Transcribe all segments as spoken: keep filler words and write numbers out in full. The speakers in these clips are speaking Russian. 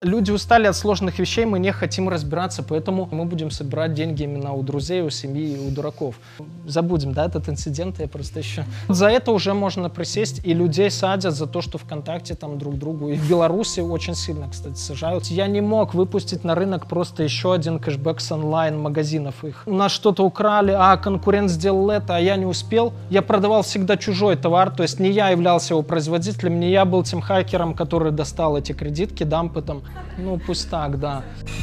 Люди устали от сложных вещей, мы не хотим разбираться, поэтому мы будем собирать деньги именно у друзей, у семьи, у дураков. Забудем, да, этот инцидент, я просто еще... За это уже можно присесть, и людей садят за то, что ВКонтакте там друг другу. И в Беларуси очень сильно, кстати, сажают. Я не мог выпустить на рынок просто еще один кэшбэк с онлайн-магазинов их. У нас что-то украли, а конкурент сделал это, а я не успел. Я продавал всегда чужой товар, то есть не я являлся его производителем, не я был тем хакером, который достал эти кредитки, дампы там. Ну, пусть так, да.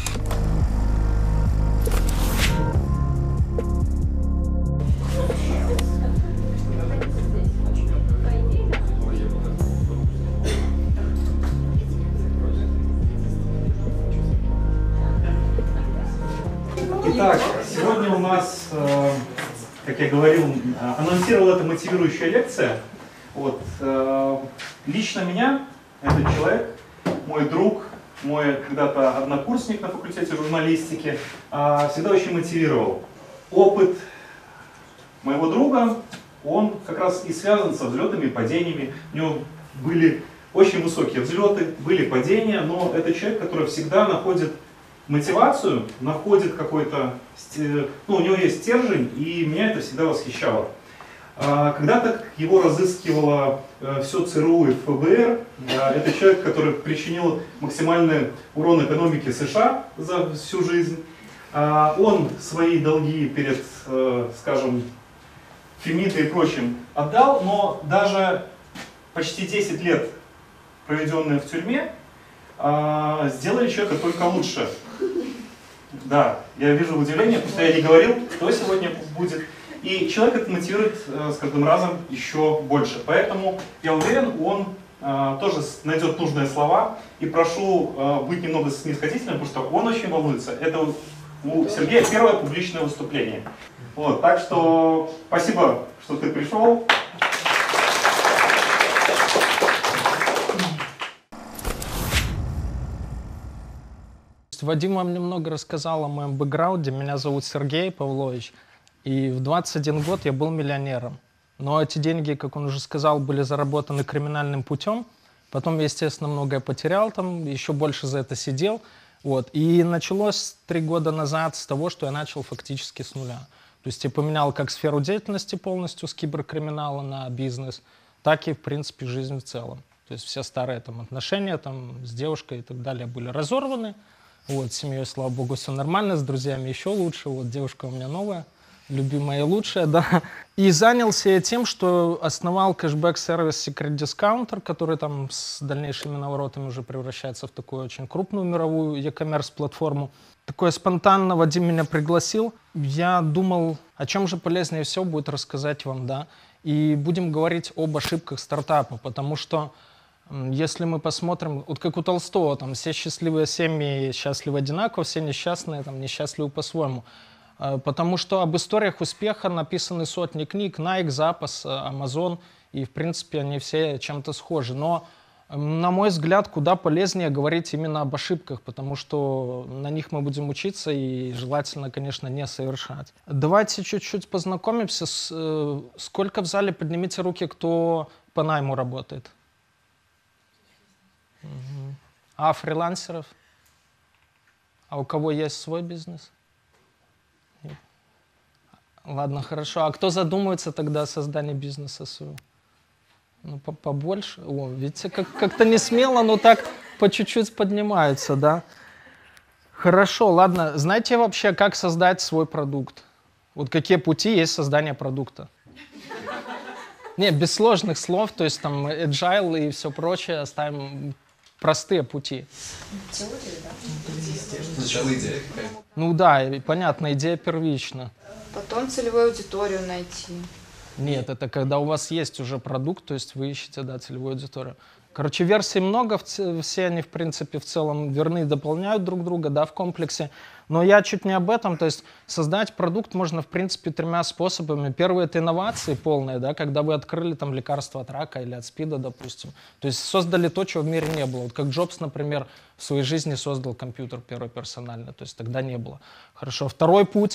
Итак, сегодня у нас, как я говорил, анонсировал это мотивирующая лекция. Вот, лично меня этот человек, мой друг, мой когда-то однокурсник на факультете журналистики, всегда очень мотивировал. Опыт моего друга, он как раз и связан со взлетами и падениями. У него были очень высокие взлеты, были падения, но это человек, который всегда находит мотивацию, находит какой-то, ну, у него есть стержень, и меня это всегда восхищало. Когда-то его разыскивало все ЦРУ и ФБР. Это человек, который причинил максимальный урон экономике США за всю жизнь. Он свои долги перед, скажем, Фемидо и прочим отдал, но даже почти десять лет, проведенные в тюрьме, сделали человека только лучше. Да, я вижу удивление, потому что я не говорил, кто сегодня будет. И человек это мотивирует с каждым разом еще больше. Поэтому я уверен, он э, тоже найдет нужные слова. И прошу э, быть немного снисходительным, потому что он очень волнуется. Это у Сергея первое публичное выступление. Вот, так что спасибо, что ты пришел. Вадим вам немного рассказал о моем бэкграунде. Меня зовут Сергей Павлович. И в двадцать один год я был миллионером. Но эти деньги, как он уже сказал, были заработаны криминальным путем. Потом я, естественно, многое потерял, там, еще больше за это сидел. Вот. И началось три года назад с того, что я начал фактически с нуля. То есть я поменял как сферу деятельности полностью с киберкриминала на бизнес, так и, в принципе, жизнь в целом. То есть все старые там, отношения там, с девушкой и так далее были разорваны. Вот, с семьей, слава богу, все нормально, с друзьями еще лучше. Вот девушка у меня новая. Любимая и лучшая, да. И занялся я тем, что основал кэшбэк-сервис Secret Discounter, который там с дальнейшими наворотами уже превращается в такую очень крупную мировую e-commerce платформу. Такое спонтанно Вадим меня пригласил. Я думал, о чем же полезнее всего будет рассказать вам, да. И будем говорить об ошибках стартапа, потому что если мы посмотрим, вот как у Толстого, там все счастливые семьи счастливы одинаково, все несчастные там несчастливы по-своему. Потому что об историях успеха написаны сотни книг, Nike, Zappos, Amazon, и в принципе они все чем-то схожи. Но, на мой взгляд, куда полезнее говорить именно об ошибках, потому что на них мы будем учиться и желательно, конечно, не совершать. Давайте чуть-чуть познакомимся. С, сколько в зале, поднимите руки, кто по найму работает? Угу. А фрилансеров? А у кого есть свой бизнес? Ладно, хорошо. А кто задумывается тогда о создании бизнеса своего? Ну, побольше. О, видите, как- как-то не смело, но так по чуть-чуть поднимаются, да? Хорошо, ладно. Знаете вообще, как создать свой продукт? Вот какие пути есть создания продукта? Не, без сложных слов, то есть там agile и все прочее, оставим простые пути. Теория, да? Сначала идея. Ну да, и понятно, идея первична. Потом целевую аудиторию найти. Нет, это когда у вас есть уже продукт, то есть вы ищете, да, целевую аудиторию. Короче, версий много, все они, в принципе, в целом верны и дополняют друг друга, да, в комплексе. Но я чуть не об этом, то есть создать продукт можно, в принципе, тремя способами. Первый — это инновации полные, да, когда вы открыли там лекарство от рака или от СПИДа, допустим. То есть создали то, чего в мире не было. Вот как Джобс, например, в своей жизни создал компьютер первый персонально, то есть тогда не было. Хорошо. Второй путь —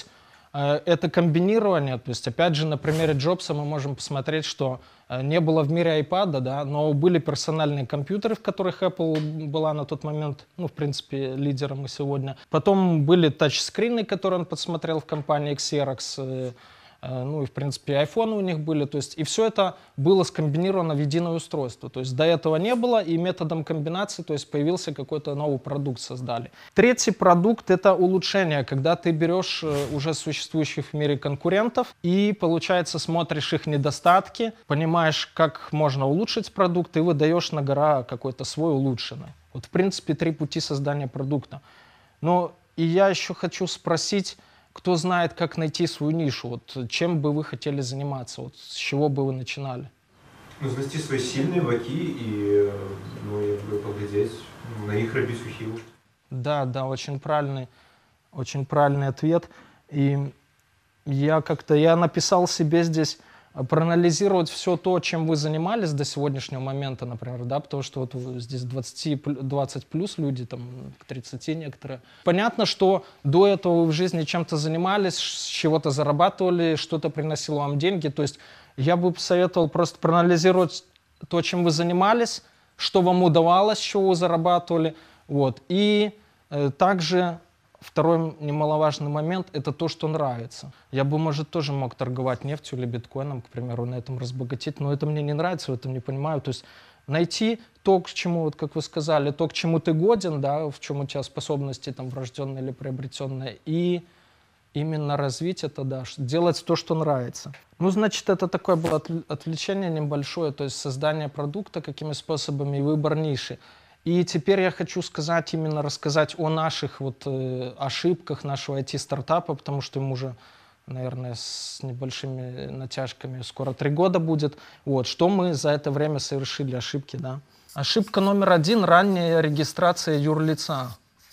э, это комбинирование, то есть опять же на примере Джобса мы можем посмотреть, что э, не было в мире iPad, да, но были персональные компьютеры, в которых Apple была на тот момент, ну, в принципе, лидером и сегодня. Потом были тачскрины, которые он подсмотрел в компании Xerox, э, ну и, в принципе, айфоны у них были, то есть, и все это было скомбинировано в единое устройство. То есть до этого не было, и методом комбинации, то есть, появился какой-то новый продукт, создали. Третий продукт — это улучшение, когда ты берешь уже существующих в мире конкурентов и, получается, смотришь их недостатки, понимаешь, как можно улучшить продукт, и выдаешь на гора какой-то свой улучшенный. Вот, в принципе, три пути создания продукта. Но и я еще хочу спросить, кто знает, как найти свою нишу? Вот чем бы вы хотели заниматься? Вот с чего бы вы начинали? Ну, знайти свои сильные боки и, ну, и поглядеть, на них робить ухилу. Да, да, очень правильный, очень правильный ответ. И я как-то, я написал себе здесь проанализировать все то, чем вы занимались до сегодняшнего момента, например, да, потому что вот здесь двадцать, двадцать плюс люди, там, к тридцати некоторые. Понятно, что до этого вы в жизни чем-то занимались, с чего-то зарабатывали, что-то приносило вам деньги, то есть я бы посоветовал просто проанализировать то, чем вы занимались, что вам удавалось, чего вы зарабатывали, вот, и э, также второй немаловажный момент — это то, что нравится. Я бы, может, тоже мог торговать нефтью или биткоином, к примеру, на этом разбогатеть, но это мне не нравится, в этом не понимаю. То есть найти то, к чему, вот как вы сказали, то, к чему ты годен, да, в чем у тебя способности там врожденные или приобретенные, и именно развить это, да, делать то, что нравится. Ну, значит, это такое было отвлечение небольшое, то есть создание продукта, какими способами, и выбор ниши. И теперь я хочу сказать, именно рассказать о наших вот, э, ошибках нашего ай ти-стартапа, потому что ему уже, наверное, с небольшими натяжками скоро три года будет. Вот, что мы за это время совершили, ошибки, да. Ошибка номер один — ранняя регистрация юрлица.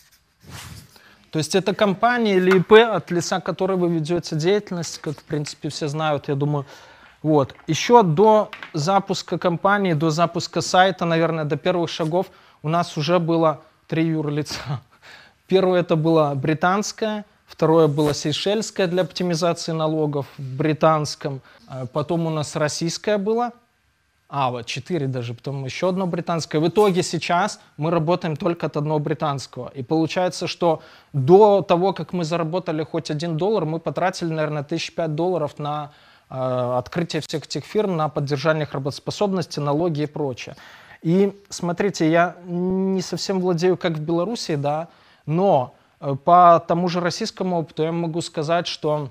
То есть это компания или ИП, от лица которой вы ведете деятельность, как, в принципе, все знают, я думаю. Вот. Еще до запуска компании, до запуска сайта, наверное, до первых шагов, у нас уже было три юрлица. Первое — это было британское, второе было сейшельское для оптимизации налогов в британском, потом у нас российское было, а вот четыре даже, потом еще одно британское. В итоге сейчас мы работаем только от одного британского. И получается, что до того, как мы заработали хоть один доллар, мы потратили, наверное, тысяч пять долларов на э, открытие всех этих фирм, на поддержание их работоспособности, налоги и прочее. И смотрите, я не совсем владею, как в Беларуси, да, но по тому же российскому опыту я могу сказать, что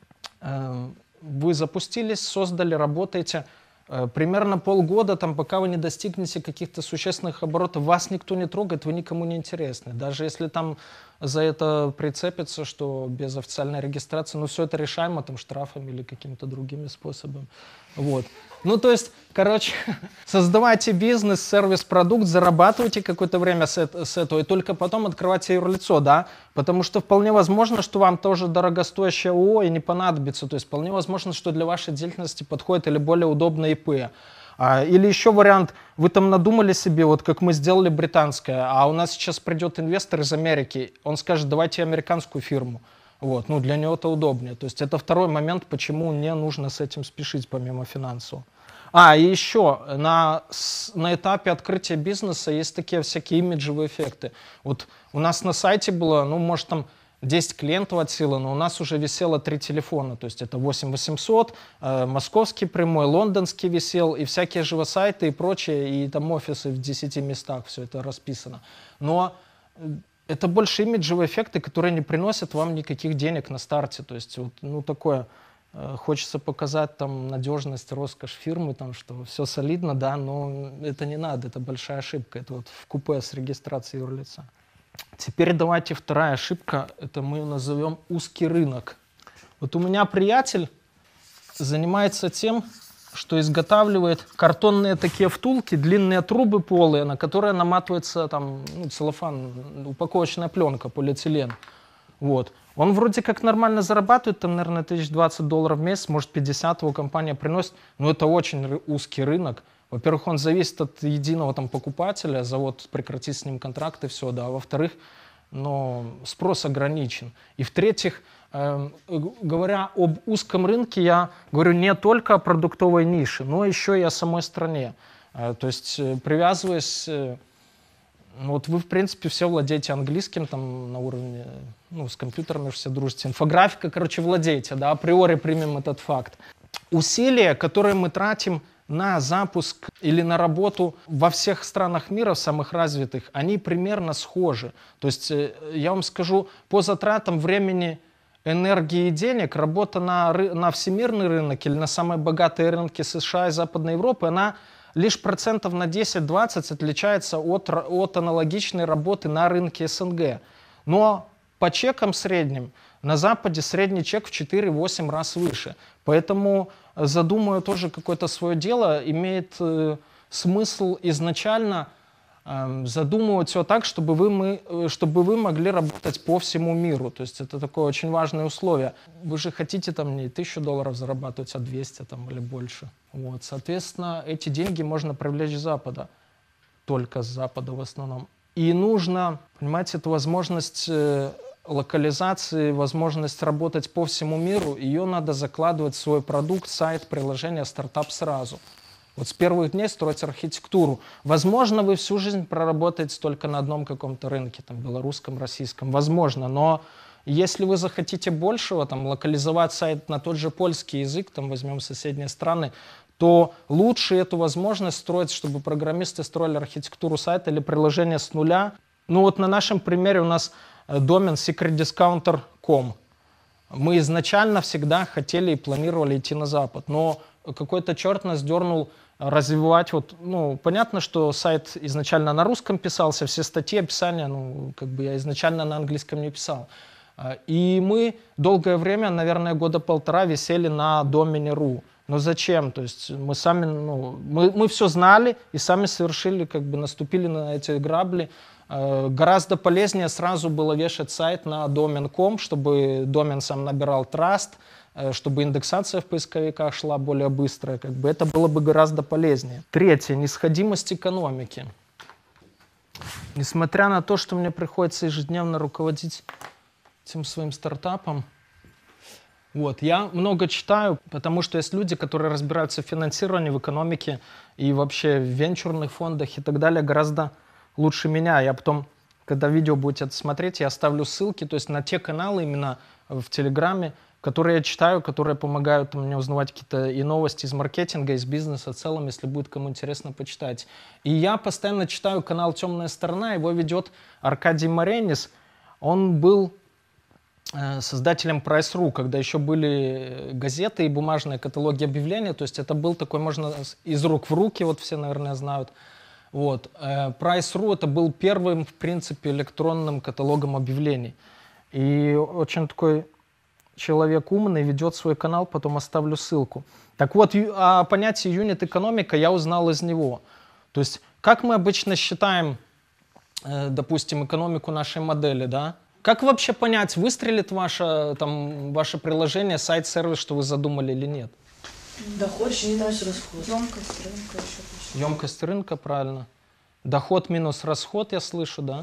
э, вы запустились, создали, работаете, э, примерно полгода, там, пока вы не достигнете каких-то существенных оборотов, вас никто не трогает, вы никому не интересны. Даже если там за это прицепится, что без официальной регистрации, ну все это решаемо там штрафами или какими-то другими способами. Вот. Ну, то есть, короче, создавайте бизнес, сервис-продукт, зарабатывайте какое-то время с, с этого, и только потом открывайте юрлицо, да, потому что вполне возможно, что вам тоже дорогостоящее ООО и не понадобится, то есть вполне возможно, что для вашей деятельности подходит или более удобное ИП. А, или еще вариант, вы там надумали себе, вот как мы сделали британское, а у нас сейчас придет инвестор из Америки, он скажет, давайте американскую фирму. Вот, ну, для него это удобнее. То есть это второй момент, почему не нужно с этим спешить, помимо финансового. А, и еще, на, на этапе открытия бизнеса есть такие всякие имиджевые эффекты. Вот у нас на сайте было, ну, может, там десять клиентов от силы, но у нас уже висело три телефона. То есть это восемь восемьсот, э, московский прямой, лондонский висел, и всякие живосайты и прочее, и там офисы в десяти местах, все это расписано. Но это больше имиджевые эффекты, которые не приносят вам никаких денег на старте. То есть, вот, ну, такое, э, хочется показать там надежность, роскошь фирмы, там, что все солидно, да, но это не надо, это большая ошибка. Это вот вкупе с регистрацией юрлица. Теперь давайте вторая ошибка, это мы ее назовем узкий рынок. Вот у меня приятель занимается тем, что изготавливает картонные такие втулки, длинные трубы полые, на которые наматывается там, ну, целлофан, упаковочная пленка, полиэтилен. Вот. Он вроде как нормально зарабатывает, там, наверное, тысяч двадцать долларов в месяц, может пятьдесят его компания приносит, но это очень узкий рынок. Во-первых, он зависит от единого там покупателя, завод прекратит с ним контракт и все, да. А во-вторых, но спрос ограничен. И в-третьих, э, говоря об узком рынке, я говорю не только о продуктовой нише, но еще и о самой стране. Э, то есть, э, привязываясь... Э, вот вы, в принципе, все владеете английским там на уровне, ну, с компьютерами все дружите. Инфографика, короче, владеете, да, априори примем этот факт. Усилия, которые мы тратим на запуск или на работу во всех странах мира, самых развитых, они примерно схожи. То есть, я вам скажу, по затратам времени, энергии и денег, работа на, на всемирный рынок или на самые богатые рынки США и Западной Европы, она лишь процентов на десять-двадцать отличается от, от аналогичной работы на рынке СНГ. Но по чекам средним на Западе средний чек в четыре-восемь раз выше. Поэтому, задумывая тоже какое-то свое дело, имеет э, смысл изначально э, задумывать все так, чтобы вы, мы, чтобы вы могли работать по всему миру. То есть это такое очень важное условие. Вы же хотите там не тысячу долларов зарабатывать, а двести там, или больше. Вот. Соответственно, эти деньги можно привлечь с Запада. Только с Запада в основном. И нужно, понимаете, эту возможность... Э, локализации, возможность работать по всему миру, ее надо закладывать в свой продукт, сайт, приложение, стартап сразу. Вот с первых дней строить архитектуру. Возможно, вы всю жизнь проработаете только на одном каком-то рынке, там, белорусском, российском, возможно, но если вы захотите большего, там, локализовать сайт на тот же польский язык, там, возьмем соседние страны, то лучше эту возможность строить, чтобы программисты строили архитектуру сайта или приложение с нуля. Ну вот на нашем примере у нас домен секрет дискаунтер точка ком. Мы изначально всегда хотели и планировали идти на Запад, но какой-то черт нас дернул развивать. Вот, ну, понятно, что сайт изначально на русском писался, все статьи, описания, ну, как бы я изначально на английском не писал. И мы долгое время, наверное, года полтора висели на домене точка ру. Но зачем? То есть мы сами, ну, мы, мы все знали и сами совершили, как бы наступили на эти грабли. Гораздо полезнее сразу было вешать сайт на домен точка ком, чтобы домен сам набирал траст, чтобы индексация в поисковиках шла более быстро. Как бы это было бы гораздо полезнее. Третье. Нисходимость экономики. Несмотря на то, что мне приходится ежедневно руководить этим своим стартапом, вот, я много читаю, потому что есть люди, которые разбираются в финансировании, в экономике и вообще в венчурных фондах и так далее гораздо лучше меня. Я потом, когда видео будете это смотреть, я оставлю ссылки, то есть на те каналы именно в Телеграме, которые я читаю, которые помогают мне узнавать какие-то и новости из маркетинга, из бизнеса в целом, если будет кому интересно почитать. И я постоянно читаю канал «Темная сторона», его ведет Аркадий Маренис. Он был э, создателем прайс точка ру, когда еще были газеты и бумажные каталоги объявлений, то есть это был такой, можно из рук в руки, вот все, наверное, знают. Вот. прайс точка ру это был первым, в принципе, электронным каталогом объявлений. И очень такой человек умный, ведет свой канал, потом оставлю ссылку. Так вот, о понятии юнит-экономика я узнал из него. То есть, как мы обычно считаем, допустим, экономику нашей модели, да? Как вообще понять, выстрелит ваше, там, ваше приложение, сайт, сервис, что вы задумали или нет? Доход минус расход. Емкость рынка еще. Емкость рынка, правильно. Доход минус расход, я слышу, да?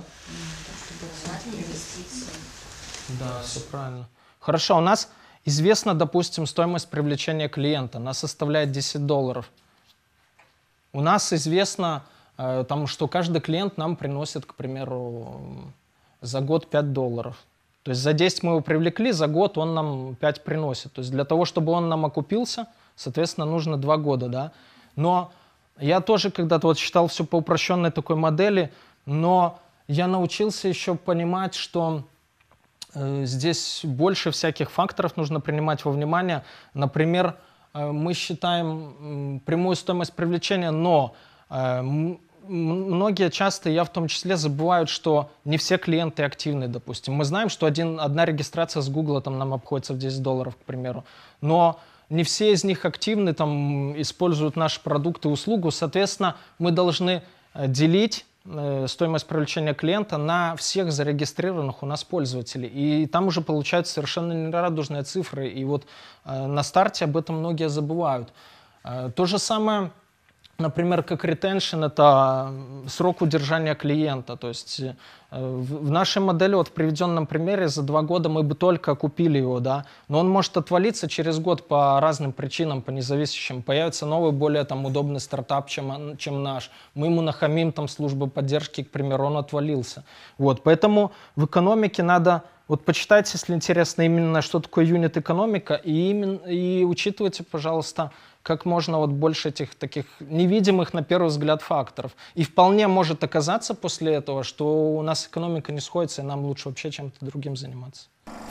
Да, все правильно. Хорошо, у нас известно, допустим, стоимость привлечения клиента. Она составляет десять долларов. У нас известно, э, там, что каждый клиент нам приносит, к примеру, за год пять долларов. То есть за десять мы его привлекли, за год он нам пять приносит. То есть для того, чтобы он нам окупился, соответственно, нужно два года, да? Но я тоже когда-то вот считал все по упрощенной такой модели, но я научился еще понимать, что э, здесь больше всяких факторов нужно принимать во внимание. Например, э, мы считаем э, прямую стоимость привлечения, но э, многие часто, я в том числе, забывают, что не все клиенты активны, допустим. Мы знаем, что один, одна регистрация с Гугла там, нам обходится в десять долларов, к примеру, но не все из них активны, там, используют наши продукты и услугу. Соответственно, мы должны делить э, стоимость привлечения клиента на всех зарегистрированных у нас пользователей. И там уже получаются совершенно нерадужные цифры. И вот э, на старте об этом многие забывают. Э, то же самое например, как retention, это срок удержания клиента. То есть в нашей модели, вот в приведенном примере, за два года мы бы только купили его, да, но он может отвалиться через год по разным причинам, по независящим. Появится новый, более там удобный стартап, чем, чем наш. Мы ему нахамим там службы поддержки, к примеру, он отвалился. Вот, поэтому в экономике надо... Вот почитайте, если интересно, именно что такое юнит-экономика, и, именно, и учитывайте, пожалуйста, как можно вот больше этих таких невидимых на первый взгляд факторов. И вполне может оказаться после этого, что у нас экономика не сходится, и нам лучше вообще чем-то другим заниматься.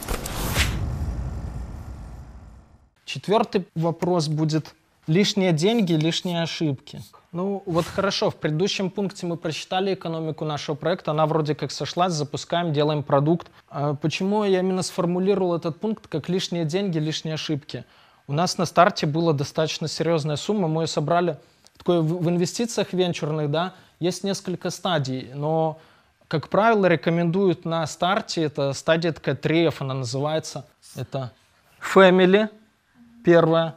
Четвертый вопрос будет: лишние деньги, лишние ошибки. Ну вот хорошо, в предыдущем пункте мы просчитали экономику нашего проекта, она вроде как сошлась, запускаем, делаем продукт. А почему я именно сформулировал этот пункт как лишние деньги, лишние ошибки? У нас на старте была достаточно серьезная сумма, мы ее собрали. Такое в инвестициях венчурных, да, есть несколько стадий, но, как правило, рекомендуют на старте, это стадия такая три эф, она называется. Это family, первая,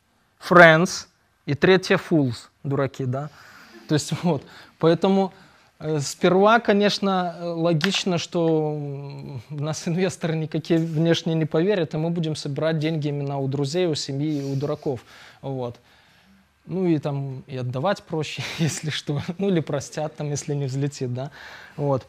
friends и третья fools, дураки, да. То есть вот, поэтому э, сперва, конечно, логично, что в нас инвесторы никакие внешние не поверят, и мы будем собирать деньги именно у друзей, у семьи, у дураков, вот. Ну и там и отдавать проще, если что, ну или простят там, если не взлетит, да, вот.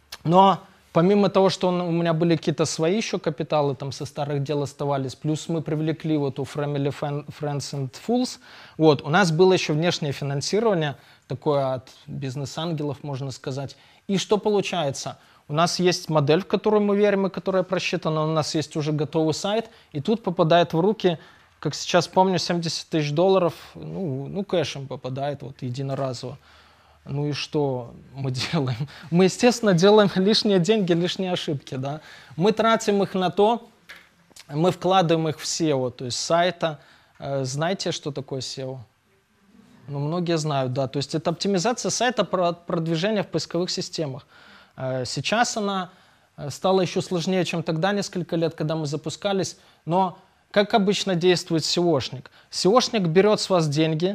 Но помимо того, что он, у меня были какие-то свои еще капиталы, там со старых дел оставались, плюс мы привлекли вот у Family Friends and Fools, вот, у нас было еще внешнее финансирование, такое от бизнес-ангелов, можно сказать. И что получается? У нас есть модель, в которую мы верим и которая просчитана, у нас есть уже готовый сайт, и тут попадает в руки, как сейчас помню, семьдесят тысяч долларов, ну, ну кэшем попадает вот единоразово. Ну и что мы делаем? Мы, естественно, делаем лишние деньги, лишние ошибки, да. Мы тратим их на то, мы вкладываем их в сео, то есть сайта. Знаете, что такое сео? Ну, многие знают, да. То есть это оптимизация сайта, продвижения в поисковых системах. Сейчас она стала еще сложнее, чем тогда, несколько лет, когда мы запускались. Но как обычно действует сеошник? Сеошник берет с вас деньги.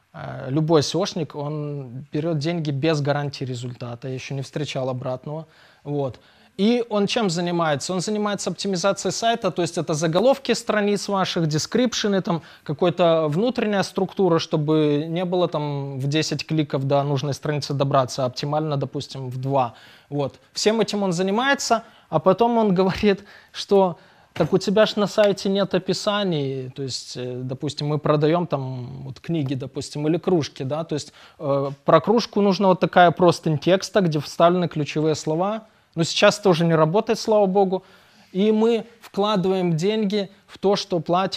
Любой сеошник, он берет деньги без гарантии результата. Я еще не встречал обратного. Вот. И он чем занимается? Он занимается оптимизацией сайта, то есть это заголовки страниц ваших, дескрипшены, там какая-то внутренняя структура, чтобы не было там в десять кликов до нужной страницы добраться, а оптимально, допустим, в два. Вот. Всем этим он занимается, а потом он говорит, что так у тебя ж на сайте нет описаний, то есть, допустим, мы продаем там вот книги, допустим, или кружки, да, то есть э, про кружку нужна вот такая простынь текста, где вставлены ключевые слова. Но сейчас это уже не работает, слава богу. И мы вкладываем деньги в то, что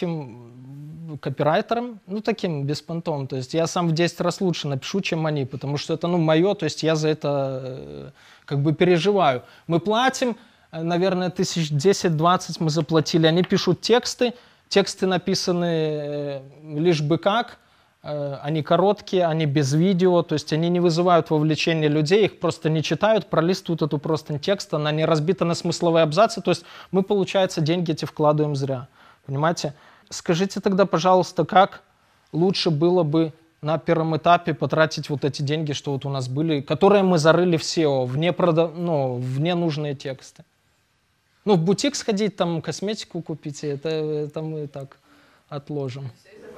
платим копирайтерам, ну, таким беспонтовым. То есть я сам в десять раз лучше напишу, чем они, потому что это, ну, мое, то есть я за это э, как бы переживаю. Мы платим, наверное, тысяч десять-двадцать мы заплатили. Они пишут тексты, тексты написаны э, лишь бы как. Они короткие, они без видео, то есть они не вызывают вовлечения людей, их просто не читают, пролистывают эту простынь текста, она не разбита на смысловые абзацы, то есть мы, получается, деньги эти вкладываем зря. Понимаете? Скажите тогда, пожалуйста, как лучше было бы на первом этапе потратить вот эти деньги, что вот у нас были, которые мы зарыли в сео, вне, прода... ну, вне нужные тексты. Ну, в бутик сходить, там косметику купить, это, это мы так отложим.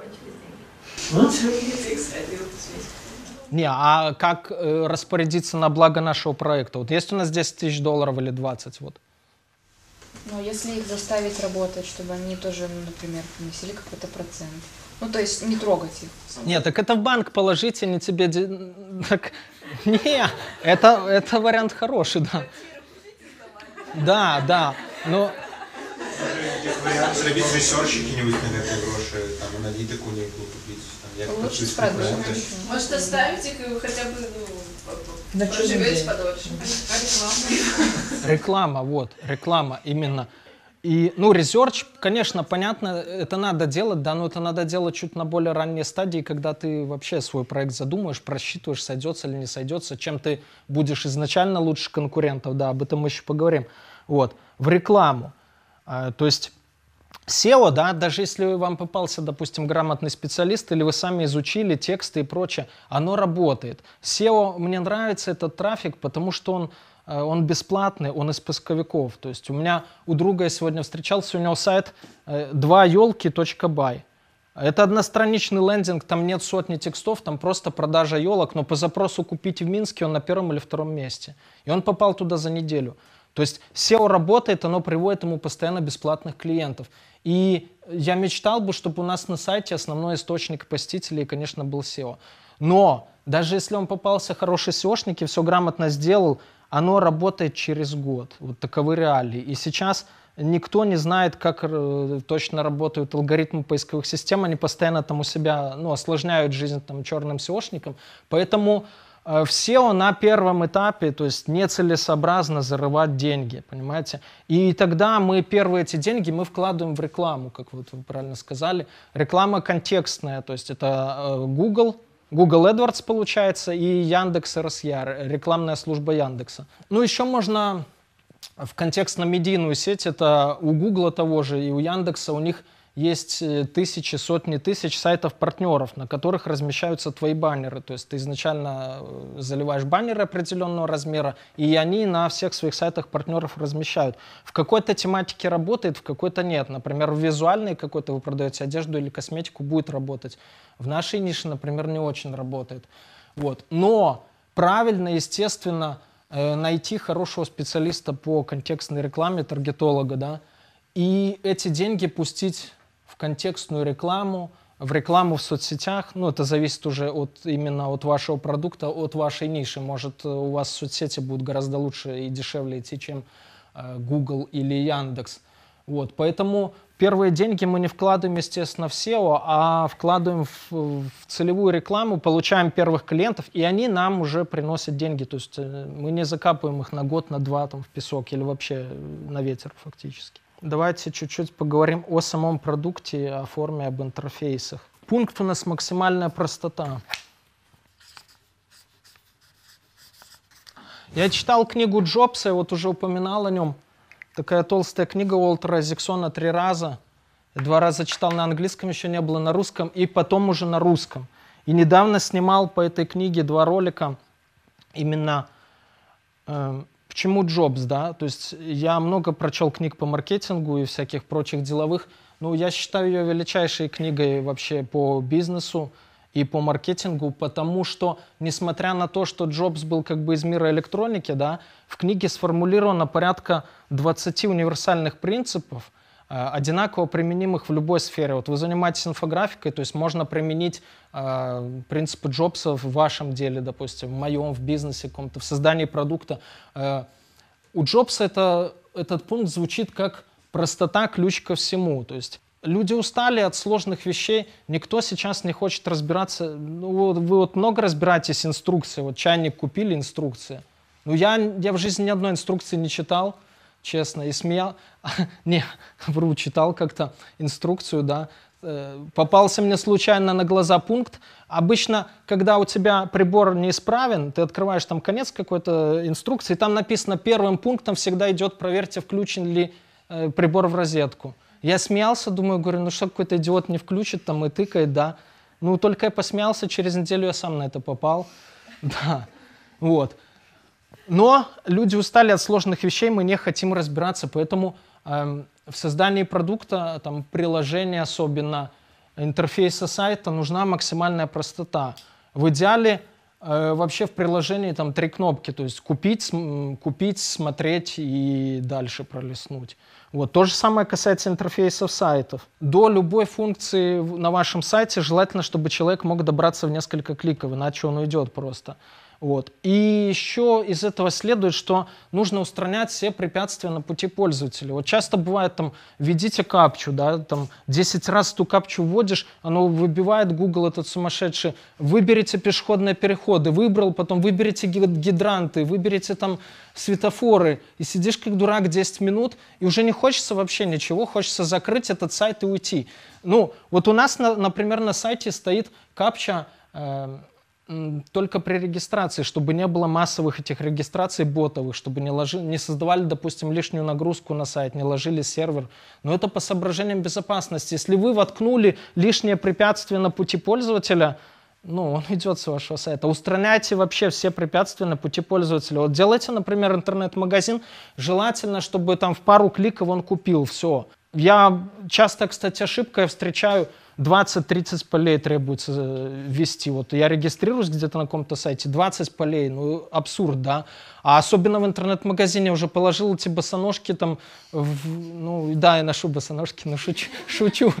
Не, а как э, распорядиться на благо нашего проекта? Вот есть у нас десять тысяч долларов или двадцать, вот. Ну, если их заставить работать, чтобы они тоже, ну, например, приносили какой-то процент. Ну, то есть не трогать их. Нет, так это в банк положите, не тебе... Так, не, это, это вариант хороший, да. Да, да, но... Вариант зробити ресерч, який-нибудь на этой гроши, там, аналитику некую купить. Там, лучше продумать. Может, оставить их и хотя бы, ну, проживете подольше. Реклама. Реклама, вот, реклама именно. И, ну, ресерч, конечно, понятно, это надо делать, да, но это надо делать чуть на более ранней стадии, когда ты вообще свой проект задумаешь, просчитываешь, сойдется или не сойдется, чем ты будешь изначально лучше конкурентов, да, об этом мы еще поговорим. Вот, в рекламу. То есть сео, да, даже если вам попался, допустим, грамотный специалист, или вы сами изучили тексты и прочее, оно работает. сео, мне нравится этот трафик, потому что он, он бесплатный, он из поисковиков. То есть у меня, у друга я сегодня встречался, у него сайт два елки точка бай. Это одностраничный лендинг, там нет сотни текстов, там просто продажа елок, но по запросу «Купить в Минске» он на первом или втором месте. И он попал туда за неделю. То есть сео работает, оно приводит ему постоянно бесплатных клиентов. И я мечтал бы, чтобы у нас на сайте основной источник посетителей, конечно, был сео. Но даже если он попался хороший сеошник и все грамотно сделал, оно работает через год. Вот таковы реалии. И сейчас никто не знает, как точно работают алгоритмы поисковых систем. Они постоянно там у себя, ну, осложняют жизнь там черным сеошникам. Поэтому в сео на первом этапе, то есть нецелесообразно зарывать деньги, понимаете? И тогда мы первые эти деньги мы вкладываем в рекламу, как вот вы правильно сказали. Реклама контекстная, то есть это Google, Google AdWords получается, и Яндекс эр эс я, рекламная служба Яндекса. Ну, еще можно в контекстно-медийную сеть, это у Google того же и у Яндекса, у них есть тысячи, сотни тысяч сайтов-партнеров, на которых размещаются твои баннеры. То есть ты изначально заливаешь баннеры определенного размера, и они на всех своих сайтах-партнеров размещают. В какой-то тематике работает, в какой-то нет. Например, в визуальной какой-то вы продаете одежду или косметику, будет работать. В нашей нише, например, не очень работает. Вот. Но правильно, естественно, найти хорошего специалиста по контекстной рекламе, таргетолога, да, и эти деньги пустить в контекстную рекламу, в рекламу в соцсетях. Ну, это зависит уже от, именно от вашего продукта, от вашей ниши. Может, у вас соцсети будут гораздо лучше и дешевле идти, чем э, Google или Яндекс. Вот, поэтому первые деньги мы не вкладываем, естественно, в сео, а вкладываем в, в целевую рекламу, получаем первых клиентов, и они нам уже приносят деньги. То есть мы не закапываем их на год, на два там, в песок или вообще на ветер фактически. Давайте чуть-чуть поговорим о самом продукте, о форме, об интерфейсах. Пункт у нас максимальная простота. Я читал книгу Джобса, я вот уже упоминал о нем. Такая толстая книга Уолтера Изиксона три раза. Я два раза читал на английском, еще не было на русском, и потом уже на русском. И недавно снимал по этой книге два ролика именно э, почему Джобс, да, то есть я много прочел книг по маркетингу и всяких прочих деловых, но я считаю ее величайшей книгой вообще по бизнесу и по маркетингу, потому что, несмотря на то, что Джобс был как бы из мира электроники, да, в книге сформулировано порядка двадцати универсальных принципов, одинаково применимых в любой сфере. Вот вы занимаетесь инфографикой, то есть можно применить э, принципы Джобса в вашем деле, допустим, в моем, в бизнесе каком-то, в создании продукта. Э, у Джобса это, этот пункт звучит как простота, ключ ко всему. То есть люди устали от сложных вещей, никто сейчас не хочет разбираться. Ну, вы вот много разбираетесь инструкции, вот чайник купили, инструкция. Ну, я, я в жизни ни одной инструкции не читал, честно, и смеял. Не, вру, читал как-то инструкцию, да. Попался мне случайно на глаза пункт. Обычно, когда у тебя прибор неисправен, ты открываешь там конец какой-то инструкции, там написано первым пунктом всегда идет проверьте, включен ли э, прибор в розетку. Я смеялся, думаю, говорю, ну что какой-то идиот не включит там и тыкает, да. Ну только я посмеялся, через неделю я сам на это попал. Да, вот. Но люди устали от сложных вещей, мы не хотим разбираться, поэтому э, в создании продукта, там, приложения, особенно интерфейса сайта, нужна максимальная простота. В идеале э, вообще в приложении там три кнопки, то есть купить, см, купить, смотреть и дальше пролистнуть. Вот. То же самое касается интерфейсов сайтов. До любой функции на вашем сайте желательно, чтобы человек мог добраться в несколько кликов, иначе он уйдет просто. Вот. И еще из этого следует, что нужно устранять все препятствия на пути пользователя. Вот часто бывает, там, введите капчу, да, там, десять раз эту капчу вводишь, оно выбивает Google этот сумасшедший. Выберите пешеходные переходы, выбрал, потом выберите гидранты, выберите там светофоры. И сидишь как дурак десять минут, и уже не хочется вообще ничего, хочется закрыть этот сайт и уйти. Ну, вот у нас, например, на сайте стоит капча, э, только при регистрации, чтобы не было массовых этих регистраций ботовых, чтобы не, ложи, не создавали, допустим, лишнюю нагрузку на сайт, не ложили сервер. Но это по соображениям безопасности. Если вы воткнули лишнее препятствие на пути пользователя, ну, он идет с вашего сайта. Устраняйте вообще все препятствия на пути пользователя. Вот делайте, например, интернет-магазин. Желательно, чтобы там в пару кликов он купил все. Я часто, кстати, ошибкой встречаю, двадцать-тридцать полей требуется ввести. Вот я регистрируюсь где-то на каком-то сайте, двадцать полей, ну абсурд, да. А особенно в интернет-магазине уже положил эти босоножки там, в, ну да, я ношу босоножки, но шучу. шучу.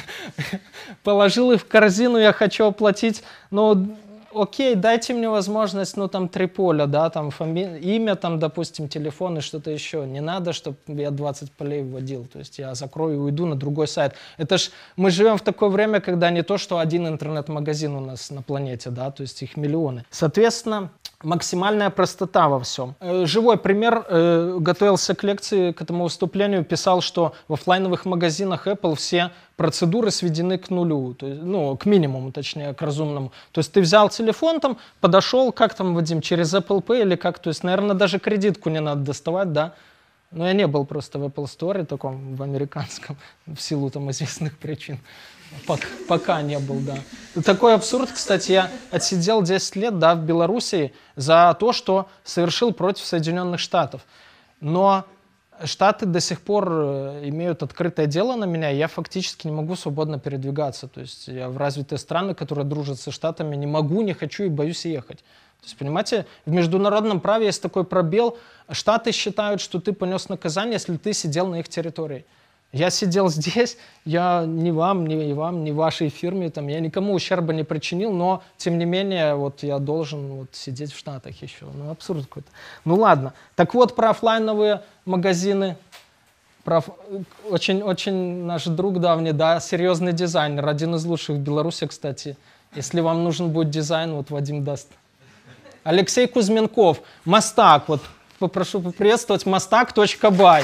Положил их в корзину, я хочу оплатить, но окей, дайте мне возможность, ну там три поля, да, там фами... имя, там, допустим, телефон и что-то еще. Не надо, чтобы я двадцать полей вводил, то есть я закрою и уйду на другой сайт. Это ж мы живем в такое время, когда не то, что один интернет-магазин у нас на планете, да, то есть их миллионы. Соответственно, максимальная простота во всем. Живой пример. Готовился к лекции, к этому выступлению, писал, что в офлайновых магазинах Apple все процедуры сведены к нулю, то есть, ну, к минимуму, точнее, к разумному. То есть ты взял телефон, там, подошел, как там, Вадим, через Apple Pay или как, то есть, наверное, даже кредитку не надо доставать, да? Но я не был просто в Apple Store, таком, в американском, в силу там известных причин. Пока, пока не был, да. Такой абсурд, кстати, я отсидел десять лет, да, в Белоруссии за то, что совершил против Соединенных Штатов. Но Штаты до сих пор имеют открытое дело на меня, и я фактически не могу свободно передвигаться. То есть я в развитые страны, которые дружат со Штатами, не могу, не хочу и боюсь ехать. То есть, понимаете, в международном праве есть такой пробел. Штаты считают, что ты понес наказание, если ты сидел на их территории. Я сидел здесь, я ни вам, ни вам, ни вашей фирме, там, я никому ущерба не причинил, но, тем не менее, вот я должен вот сидеть в Штатах еще. Ну, абсурд какой-то. Ну, ладно. Так вот, про офлайновые магазины. Про... Очень, очень наш друг давний, да, серьезный дизайнер, один из лучших в Беларуси, кстати. Если вам нужен будет дизайн, вот Вадим даст. Алексей Кузьменков, Мастак, вот попрошу поприветствовать, мастак точка бай.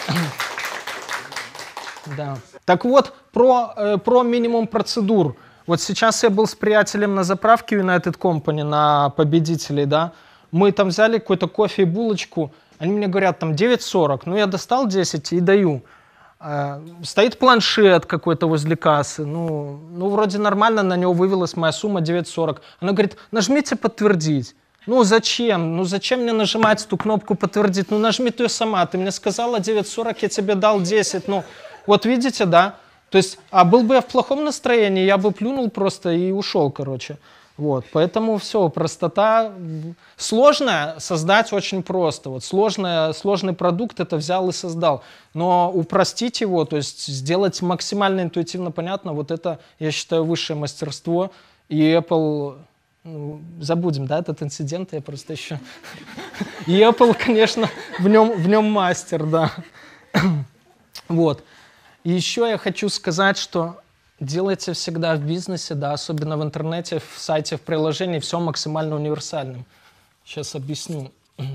Да. Так вот, про, э, про минимум процедур. Вот сейчас я был с приятелем на заправке United Company, на победителей, да. Мы там взяли какой-то кофе и булочку. Они мне говорят, там девять сорок. Ну, я достал десять и даю. Э, стоит планшет какой-то возле кассы. Ну, ну, вроде нормально, на него вывелась моя сумма девять сорок. Она говорит, нажмите подтвердить. Ну, зачем? Ну, зачем мне нажимать эту кнопку подтвердить? Ну, нажми ты сама. Ты мне сказала девять сорок, я тебе дал десять. Ну, вот видите, да? То есть, а был бы я в плохом настроении, я бы плюнул просто и ушел, короче. Вот, поэтому все, простота. Сложное создать очень просто. Вот сложное, сложный продукт это взял и создал. Но упростить его, то есть сделать максимально интуитивно понятно, вот это, я считаю, высшее мастерство. И Apple... Ну, забудем, да, этот инцидент, я просто еще... И Apple, конечно, в нем, в нем мастер, да. Вот. И еще я хочу сказать, что делайте всегда в бизнесе, да, особенно в интернете, в сайте, в приложении, все максимально универсальным. Сейчас объясню.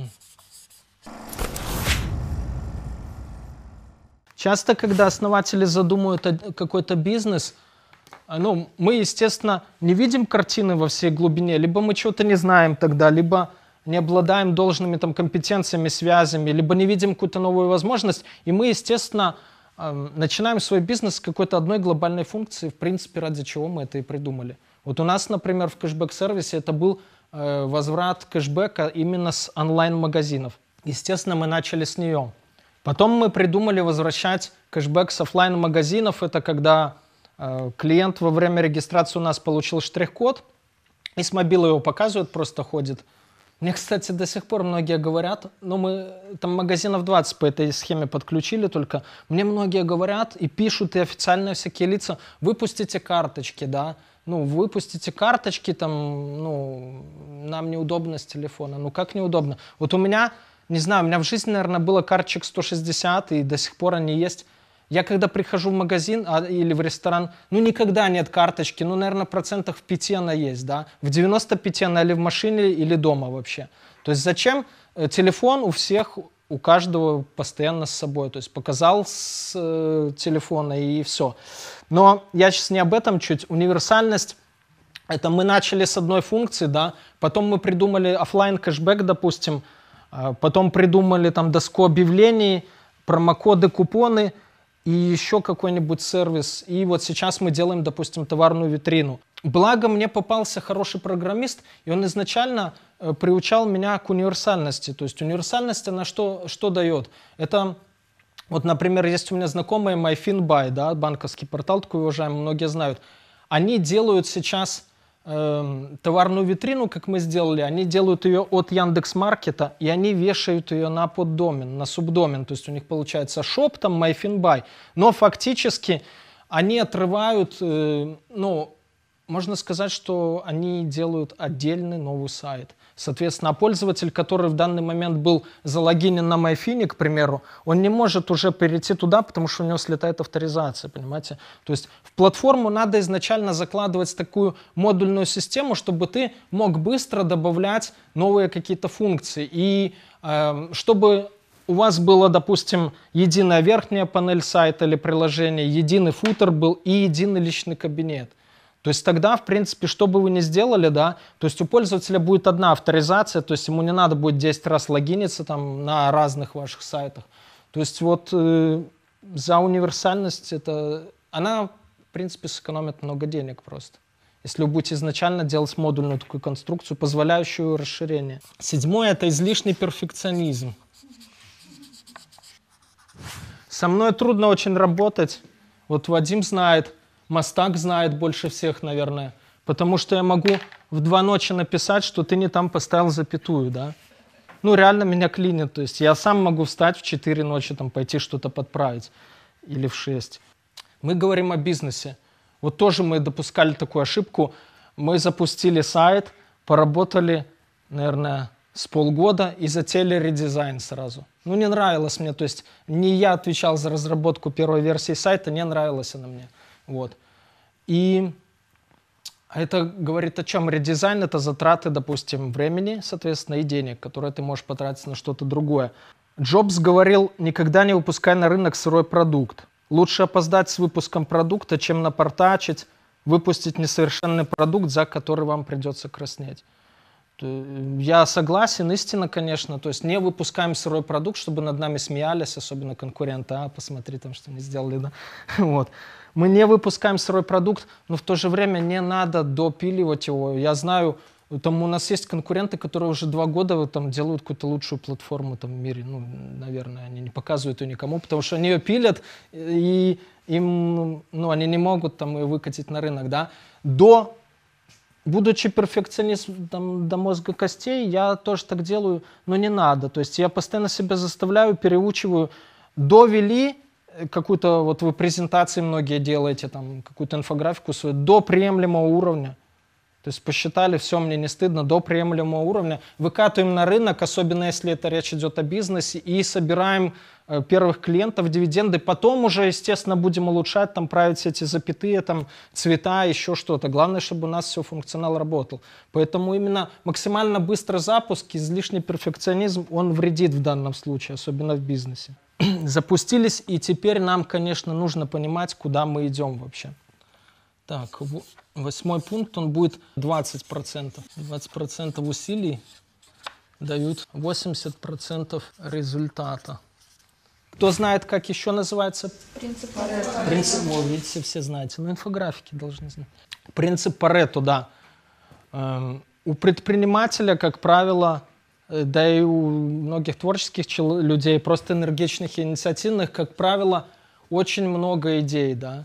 Часто, когда основатели задумывают какой-то бизнес, ну, мы, естественно, не видим картины во всей глубине, либо мы чего-то не знаем тогда, либо не обладаем должными там компетенциями, связями, либо не видим какую-то новую возможность, и мы, естественно, начинаем свой бизнес с какой-то одной глобальной функции, в принципе, ради чего мы это и придумали. Вот у нас, например, в кэшбэк-сервисе это был э, возврат кэшбэка именно с онлайн-магазинов. Естественно, мы начали с нее. Потом мы придумали возвращать кэшбэк с офлайн-магазинов. Это когда э, клиент во время регистрации у нас получил штрих-код, и с мобила его показывает, просто ходит. Мне, кстати, до сих пор многие говорят, ну мы там магазинов двадцать по этой схеме подключили только, мне многие говорят и пишут, и официальные всякие лица, выпустите карточки, да, ну выпустите карточки, там, ну, нам неудобно с телефона, ну как неудобно? Вот у меня, не знаю, у меня в жизни, наверное, было карточек сто шестьдесят, и до сих пор они есть. Я когда прихожу в магазин а, или в ресторан, ну никогда нет карточки, ну, наверное, процентах в пяти она есть, да. В девяноста пяти она или в машине, или дома вообще. То есть зачем? Телефон у всех, у каждого постоянно с собой. То есть показал с э, телефона и все. Но я сейчас не об этом чуть. Универсальность Это мы начали с одной функции, да, потом мы придумали офлайн кэшбэк, допустим, потом придумали там доску объявлений, промокоды, купоны и еще какой-нибудь сервис. И вот сейчас мы делаем, допустим, товарную витрину. Благо мне попался хороший программист, и он изначально приучал меня к универсальности. То есть универсальность, она что, что дает? Это, вот, например, есть у меня знакомые MyFinBuy, да, банковский портал, такой уважаемый, многие знают. Они делают сейчас э, товарную витрину, как мы сделали, они делают ее от Яндекс.Маркета, и они вешают ее на поддомен, на субдомен. То есть у них получается шоп, там MyFinBuy, но фактически они отрывают, э, ну, можно сказать, что они делают отдельный новый сайт. Соответственно, пользователь, который в данный момент был залогинен на MyFin, к примеру, он не может уже перейти туда, потому что у него слетает авторизация, понимаете? То есть в платформу надо изначально закладывать такую модульную систему, чтобы ты мог быстро добавлять новые какие-то функции. И э, чтобы у вас была, допустим, единая верхняя панель сайта или приложения, единый футер был и единый личный кабинет. То есть тогда, в принципе, что бы вы ни сделали, да, то есть у пользователя будет одна авторизация, то есть ему не надо будет десять раз логиниться там на разных ваших сайтах. То есть вот э, за универсальность это, она, в принципе, сэкономит много денег просто. Если вы будете изначально делать модульную такую конструкцию, позволяющую расширение. Седьмое – это излишний перфекционизм. Со мной трудно очень работать. Вот Вадим знает. Мастак знает больше всех, наверное, потому что я могу в два ночи написать, что ты не там поставил запятую, да. Ну, реально меня клинит, то есть я сам могу встать в четыре ночи, там, пойти что-то подправить, или в шесть. Мы говорим о бизнесе. Вот тоже мы допускали такую ошибку. Мы запустили сайт, поработали, наверное, с полгода и затеяли редизайн сразу. Ну, не нравилось мне, то есть не я отвечал за разработку первой версии сайта, не нравилась она мне. Вот. И это говорит о чем? Редизайн — это затраты, допустим, времени, соответственно, и денег, которые ты можешь потратить на что-то другое. Джобс говорил: никогда не выпускай на рынок сырой продукт. Лучше опоздать с выпуском продукта, чем напортачить, выпустить несовершенный продукт, за который вам придется краснеть. Я согласен, истина, конечно. То есть не выпускаем сырой продукт, чтобы над нами смеялись, особенно конкуренты. А, посмотри там, что они сделали, да? Вот. Мы не выпускаем сырой продукт, но в то же время не надо допиливать его. Я знаю, там у нас есть конкуренты, которые уже два года там делают какую-то лучшую платформу там, в мире. Ну, наверное, они не показывают ее никому, потому что они ее пилят, и им, ну, они не могут там ее выкатить на рынок, да. До, будучи перфекционистом там, до мозга костей, я тоже так делаю, но не надо. То есть я постоянно себя заставляю, переучиваю. Довели какую-то, вот вы презентации многие делаете, там, какую-то инфографику свою, до приемлемого уровня. То есть посчитали, все, мне не стыдно, до приемлемого уровня. Выкатываем на рынок, особенно если это речь идет о бизнесе, и собираем э, первых клиентов, дивиденды. Потом уже, естественно, будем улучшать, там, править эти запятые, там, цвета, еще что-то. Главное, чтобы у нас все функционал работал. Поэтому именно максимально быстрый запуск, излишний перфекционизм, он вредит в данном случае, особенно в бизнесе. Запустились, и теперь нам, конечно, нужно понимать, куда мы идем вообще. Так, восьмой пункт, он будет двадцать процентов. двадцать процентов усилий дают восемьдесят процентов результата. Кто знает, как еще называется? Принцип Парето. Принцип, о, видите, все знаете. Ну, инфографики должны знать. Принцип Парето, да. Эм, у предпринимателя, как правило, да и у многих творческих людей, просто энергичных и инициативных, как правило, очень много идей, да.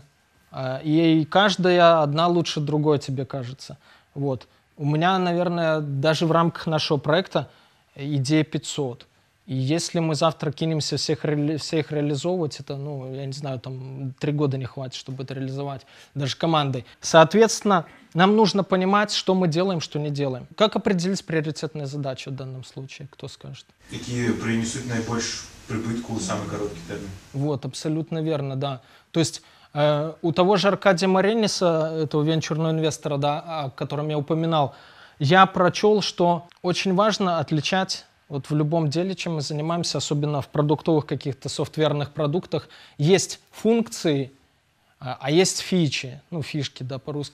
И каждая одна лучше другой, тебе кажется. Вот. У меня, наверное, даже в рамках нашего проекта идей пятьсот. И если мы завтра кинемся всех, ре... всех реализовывать, это, ну, я не знаю, там три года не хватит, чтобы это реализовать, даже командой. Соответственно, нам нужно понимать, что мы делаем, что не делаем. Как определить приоритетные задачи в данном случае? Кто скажет? Какие принесут наибольшую прибытку самый короткий термин? Вот, абсолютно верно, да. То есть э, у того же Аркадия Марениса, этого венчурного инвестора, да, о котором я упоминал, я прочел, что очень важно отличать вот в любом деле, чем мы занимаемся, особенно в продуктовых каких-то софтверных продуктах, есть функции, а есть фичи, ну, фишки, да, по-русски.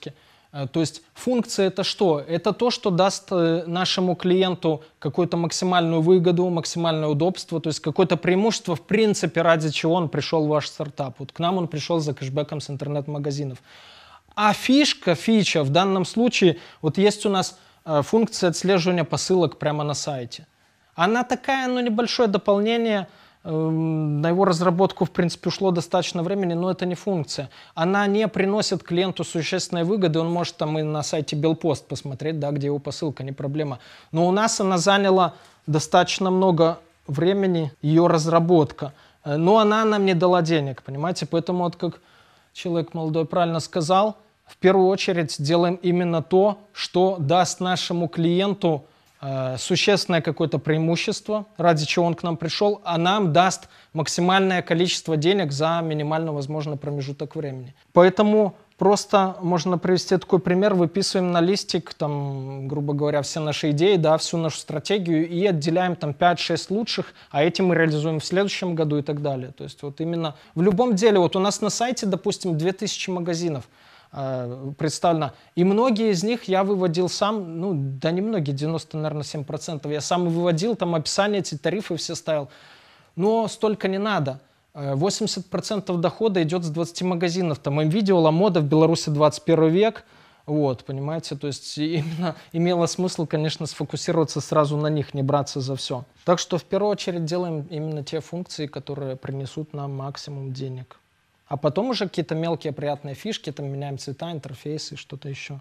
То есть функция это что? Это то, что даст нашему клиенту какую-то максимальную выгоду, максимальное удобство, то есть какое-то преимущество в принципе, ради чего он пришел в ваш стартап. Вот к нам он пришел за кэшбэком с интернет-магазинов. А фишка, фича в данном случае, вот есть у нас функция отслеживания посылок прямо на сайте. Она такая, ну, небольшое дополнение. На его разработку, в принципе, ушло достаточно времени, но это не функция. Она не приносит клиенту существенной выгоды. Он может там и на сайте Белпост посмотреть, да, где его посылка, не проблема. Но у нас она заняла достаточно много времени, ее разработка. Но она нам не дала денег, понимаете? Поэтому, вот как человек молодой правильно сказал, в первую очередь делаем именно то, что даст нашему клиенту существенное какое-то преимущество, ради чего он к нам пришел, а нам даст максимальное количество денег за минимально возможный промежуток времени. Поэтому просто можно привести такой пример. Выписываем на листик, там, грубо говоря, все наши идеи, да, всю нашу стратегию и отделяем там пять-шесть лучших, а эти мы реализуем в следующем году и так далее. То есть вот именно в любом деле, вот у нас на сайте, допустим, две тысячи магазинов представлено. И многие из них я выводил сам, ну, да не многие, девяносто, наверное, семь процентов. Я сам выводил, там описание, эти тарифы все ставил. Но столько не надо. восемьдесят процентов дохода идет с двадцати магазинов. Там видео «Ламода в Беларуси двадцать первый век». Вот, понимаете, то есть именно имело смысл, конечно, сфокусироваться сразу на них, не браться за все. Так что в первую очередь делаем именно те функции, которые принесут нам максимум денег. А потом уже какие-то мелкие приятные фишки, там меняем цвета, интерфейсы, что-то еще.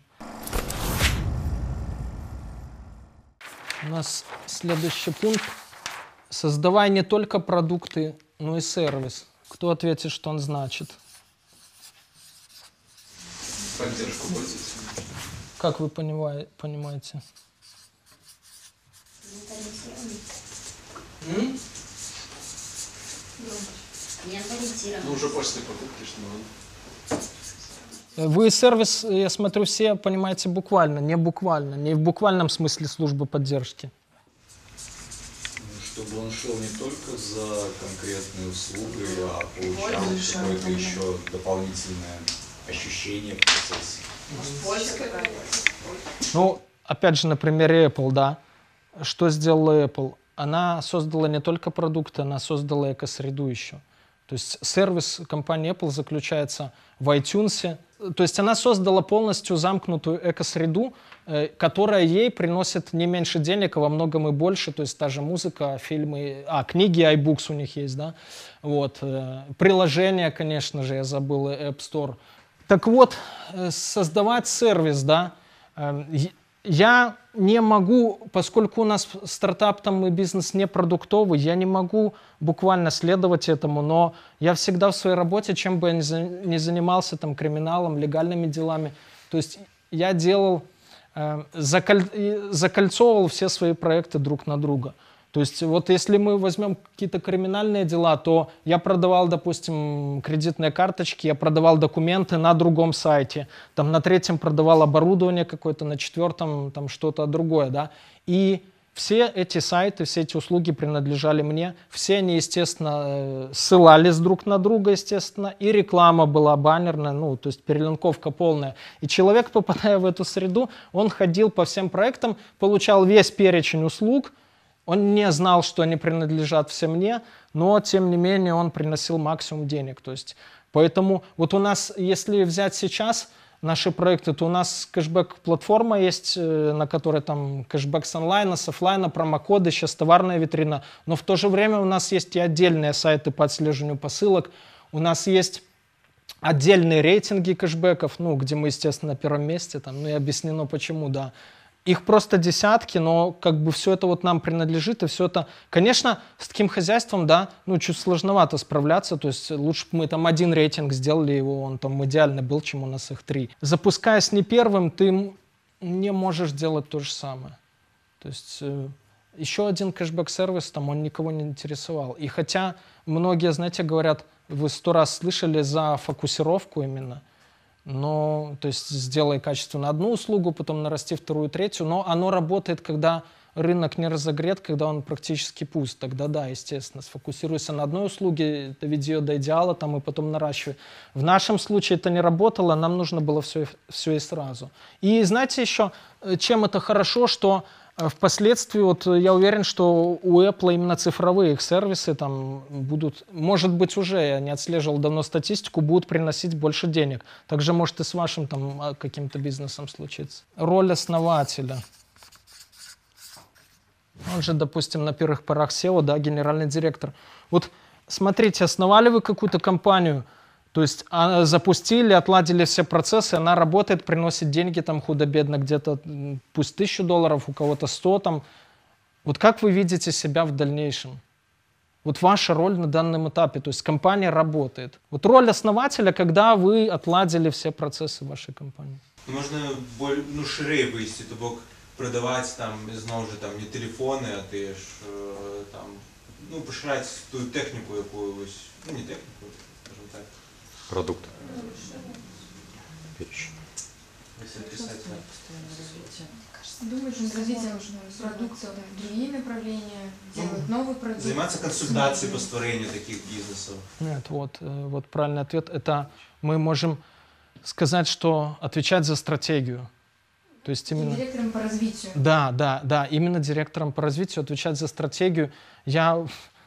У нас следующий пункт. Создавай не только продукты, но и сервис. Кто ответит, что он значит? Поддержку пользователя. Как вы понимаете? М? Ну, уже после покупки, что Вы сервис, я смотрю, все понимаете буквально, не буквально, не в буквальном смысле службы поддержки. Чтобы он шел не только за конкретные услуги, а получал какое-то еще дополнительное ощущение в процессе. Ну, опять же, на примере Apple, да. Что сделала Apple? Она создала не только продукты, она создала экосреду еще. То есть сервис компании Apple заключается в iTunes. То есть она создала полностью замкнутую экосреду, э, которая ей приносит не меньше денег, а во многом и больше. То есть та же музыка, фильмы, а, книги, iBooks у них есть, да. Вот. Э, приложения, конечно же, я забыл, App Store. Так вот, э, создавать сервис, да, э, я не могу, поскольку у нас стартап там и бизнес не продуктовый, я не могу буквально следовать этому, но я всегда в своей работе, чем бы я ни занимался, там, криминалом, легальными делами, то есть я делал, э, заколь... закольцовывал все свои проекты друг на друга. То есть вот если мы возьмем какие-то криминальные дела, то я продавал, допустим, кредитные карточки, я продавал документы на другом сайте, там на третьем продавал оборудование какое-то, на четвертом там что-то другое, да. И все эти сайты, все эти услуги принадлежали мне, все они, естественно, ссылались друг на друга, естественно, и реклама была баннерная, ну, то есть перелинковка полная. И человек, попадая в эту среду, он ходил по всем проектам, получал весь перечень услуг. Он не знал, что они принадлежат все мне, но, тем не менее, он приносил максимум денег. То есть, поэтому вот у нас, если взять сейчас наши проекты, то у нас кэшбэк-платформа есть, на которой там кэшбэк с онлайна, с офлайна, промокоды, сейчас товарная витрина. Но в то же время у нас есть и отдельные сайты по отслеживанию посылок. У нас есть отдельные рейтинги кэшбэков, ну, где мы, естественно, на первом месте. Там, ну и объяснено почему, да. Их просто десятки, но как бы все это вот нам принадлежит, и все это, конечно, с таким хозяйством, да, ну, чуть сложновато справляться, то есть лучше бы мы там один рейтинг сделали, его он там идеально был, чем у нас их три. Запускаясь не первым, ты не можешь делать то же самое. То есть э, еще один кэшбэк-сервис, там он никого не интересовал. И хотя многие, знаете, говорят, вы сто раз слышали за фокусировку именно, но, то есть сделай качественно одну услугу, потом нарасти вторую, третью, но оно работает, когда рынок не разогрет, когда он практически пуст, тогда да, естественно, сфокусируйся на одной услуге, доведи ее до идеала там, и потом наращивай. В нашем случае это не работало, нам нужно было все, все и сразу. И знаете еще, чем это хорошо, что впоследствии, вот я уверен, что у Apple именно цифровые их сервисы там будут, может быть уже, я не отслеживал давно статистику, будут приносить больше денег. Также может и с вашим там каким-то бизнесом случиться. Роль основателя. Он же, допустим, на первых порах сео, да, генеральный директор. Вот смотрите, основали вы какую-то компанию, то есть а, запустили, отладили все процессы, она работает, приносит деньги там худо-бедно, где-то пусть тысячу долларов, у кого-то сто там. Вот как вы видите себя в дальнейшем? Вот ваша роль на данном этапе, то есть компания работает. Вот роль основателя, когда вы отладили все процессы вашей компании. Можно боль, ну, шире вывести, то бок продавать там, знову ж там, не телефони, а ти ж там, ну, поширати ту техніку якусь, ну, не техніку, скажімо так. Продукт. Вещь. Если писать, да. Думать над развитием продуктов, другие направления, делать новый продукт. Заниматься консультацией по створению таких бизнесов. Нет, вот, вот правильный ответ. Это мы можем сказать, что отвечать за стратегию. То есть именно... Директором по развитию. Да, да, да, именно директором по развитию, отвечать за стратегию. Я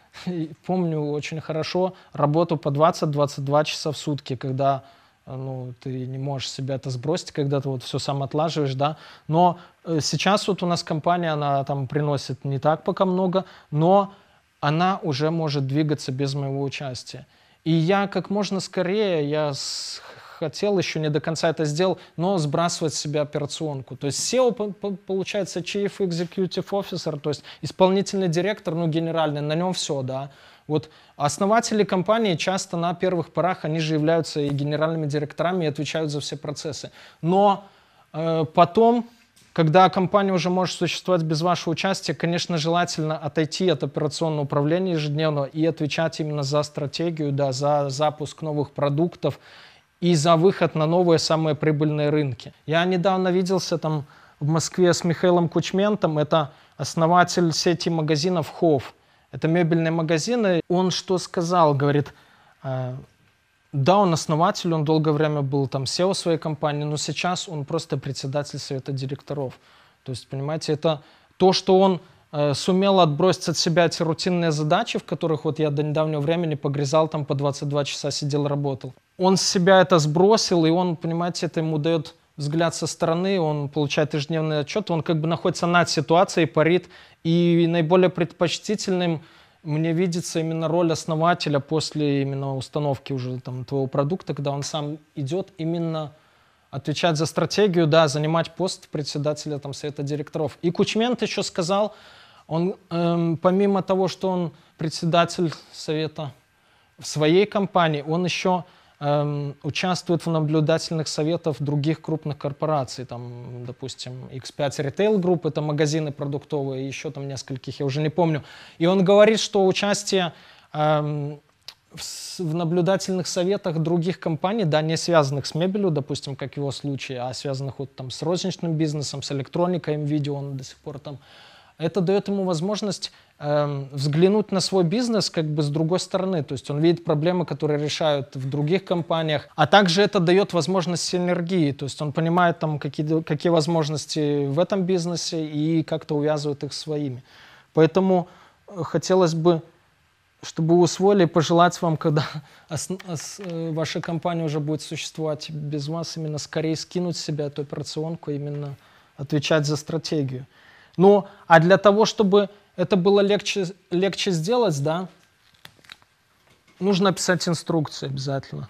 помню очень хорошо работу по двадцать-двадцать два часа в сутки, когда ну, ты не можешь себя это сбросить, когда ты вот все сам отлаживаешь, да. Но сейчас вот у нас компания, она там приносит не так пока много, но она уже может двигаться без моего участия. И я как можно скорее, я с... хотел, еще не до конца это сделал, но сбрасывать с себя операционку. То есть сео, получается, Chief Executive Officer, то есть исполнительный директор, ну, генеральный, на нем все, да. Вот основатели компании часто на первых порах, они же являются и генеральными директорами и отвечают за все процессы. Но э, потом, когда компания уже может существовать без вашего участия, конечно, желательно отойти от операционного управления ежедневного и отвечать именно за стратегию, да, за запуск новых продуктов, и за выход на новые самые прибыльные рынки. Я недавно виделся там в Москве с Михаилом Кучментом, это основатель сети магазинов Хофф. Это мебельные магазины. Он что сказал? Говорит, э, да, он основатель, он долгое время был там сео своей компании, но сейчас он просто председатель совета директоров. То есть, понимаете, это то, что он э, сумел отбросить от себя эти рутинные задачи, в которых вот я до недавнего времени погрязал, там по двадцать два часа сидел, работал. Он с себя это сбросил, и он, понимаете, это ему дает взгляд со стороны, он получает ежедневный отчет, он как бы находится над ситуацией, парит. И наиболее предпочтительным мне видится именно роль основателя после именно установки уже там твоего продукта, когда он сам идет именно отвечать за стратегию, да, занимать пост председателя там совета директоров. И Кучмент еще сказал, он эм, помимо того, что он председатель совета в своей компании, он еще эм, участвует в наблюдательных советах других крупных корпораций, там, допустим, икс пять Retail Group, это магазины продуктовые, еще там нескольких, я уже не помню. И он говорит, что участие эм, в, в наблюдательных советах других компаний, да, не связанных с мебелью, допустим, как в его случае, а связанных вот там с розничным бизнесом, с электроникой, видео, он до сих пор там, это дает ему возможность э, взглянуть на свой бизнес как бы с другой стороны. То есть он видит проблемы, которые решают в других компаниях. А также это дает возможность синергии. То есть он понимает, там, какие, какие возможности в этом бизнесе и как-то увязывает их своими. Поэтому хотелось бы, чтобы вы усвоили, пожелать вам, когда ос, ос, ваша компания уже будет существовать без вас, именно скорее скинуть с себя эту операционку, именно отвечать за стратегию. Ну, а для того, чтобы это было легче, легче сделать, да, нужно писать инструкции обязательно.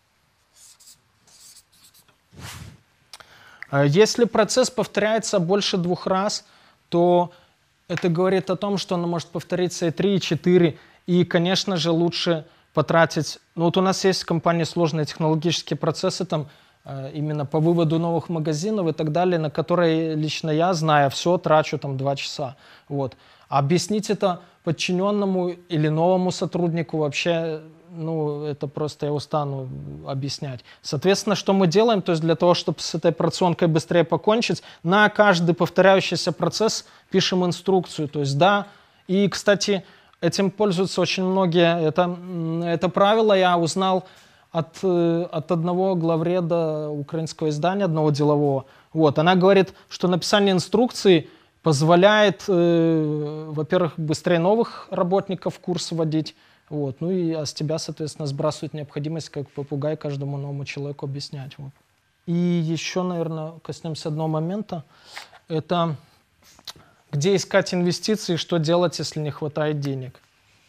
Если процесс повторяется больше двух раз, то это говорит о том, что он может повториться и три, и четыре. И, конечно же, лучше потратить... Ну, вот у нас есть в компании сложные технологические процессы, там, именно по выводу новых магазинов и так далее, на которые лично я, зная все, трачу там два часа. Вот. А объяснить это подчиненному или новому сотруднику вообще ну, это просто я устану объяснять. Соответственно, что мы делаем? То есть для того, чтобы с этой операционкой быстрее покончить, на каждый повторяющийся процесс пишем инструкцию. То есть да, и, кстати, этим пользуются очень многие. Это, это правило я узнал от, от одного главреда украинского издания, одного делового. Вот, она говорит, что написание инструкции позволяет, э, во-первых, быстрее новых работников в курс вводить, вот, ну и а с тебя, соответственно, сбрасывает необходимость, как попугай, каждому новому человеку объяснять. Вот. И еще, наверное, коснемся одного момента. Это где искать инвестиции, что делать, если не хватает денег.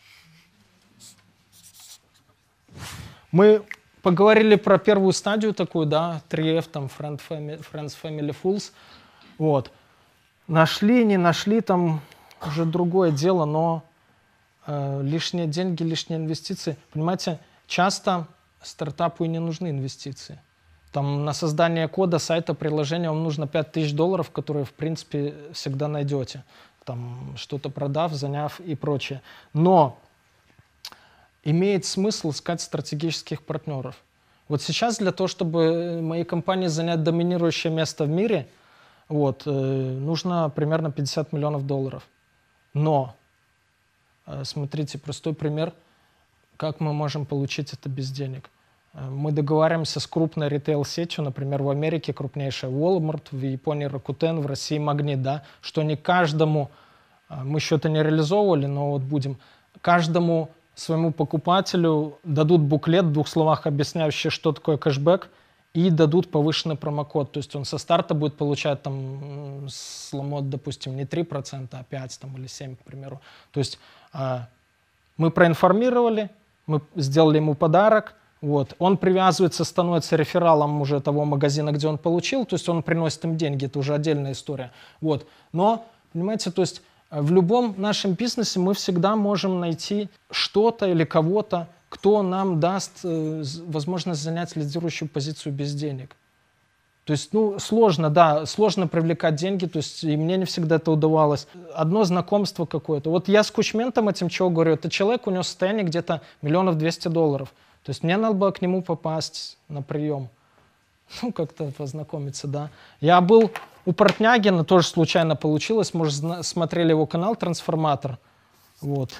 Мы поговорили про первую стадию такую, да, три эф, там, Friend, Family, Friends, Family, Fools. Вот. Нашли, не нашли, там уже другое дело, но э, лишние деньги, лишние инвестиции. Понимаете, часто стартапу и не нужны инвестиции. Там на создание кода, сайта, приложения вам нужно пять тысяч долларов, которые, в принципе, всегда найдете. Там что-то продав, заняв и прочее. Но имеет смысл искать стратегических партнеров. Вот сейчас для того, чтобы моей компании занять доминирующее место в мире, вот, э, нужно примерно пятьдесят миллионов долларов. Но, э, смотрите, простой пример, как мы можем получить это без денег. Э, мы договариваемся с крупной ритейл-сетью, например, в Америке крупнейшая Walmart, в Японии Rakuten, в России Магнит, да, что не каждому, э, мы еще это не реализовывали, но вот будем, каждому своему покупателю дадут буклет в двух словах, объясняющий, что такое кэшбэк, и дадут повышенный промокод. То есть он со старта будет получать там сломот, допустим, не три процента, а пять там, или семь, к примеру. То есть э, мы проинформировали, мы сделали ему подарок, вот, он привязывается, становится рефералом уже того магазина, где он получил, то есть он приносит им деньги, это уже отдельная история. Вот. Но, понимаете, то есть в любом нашем бизнесе мы всегда можем найти что-то или кого-то, кто нам даст э, возможность занять лидирующую позицию без денег. То есть, ну, сложно, да, сложно привлекать деньги, то есть и мне не всегда это удавалось. Одно знакомство какое-то. Вот я с кучментом этим чего говорю, это человек, у него состояние где-то миллионов двести долларов. То есть мне надо было к нему попасть на прием. Ну, как-то познакомиться, да. Я был у Портнягина, тоже случайно получилось, может, смотрели его канал «Трансформатор». Вот.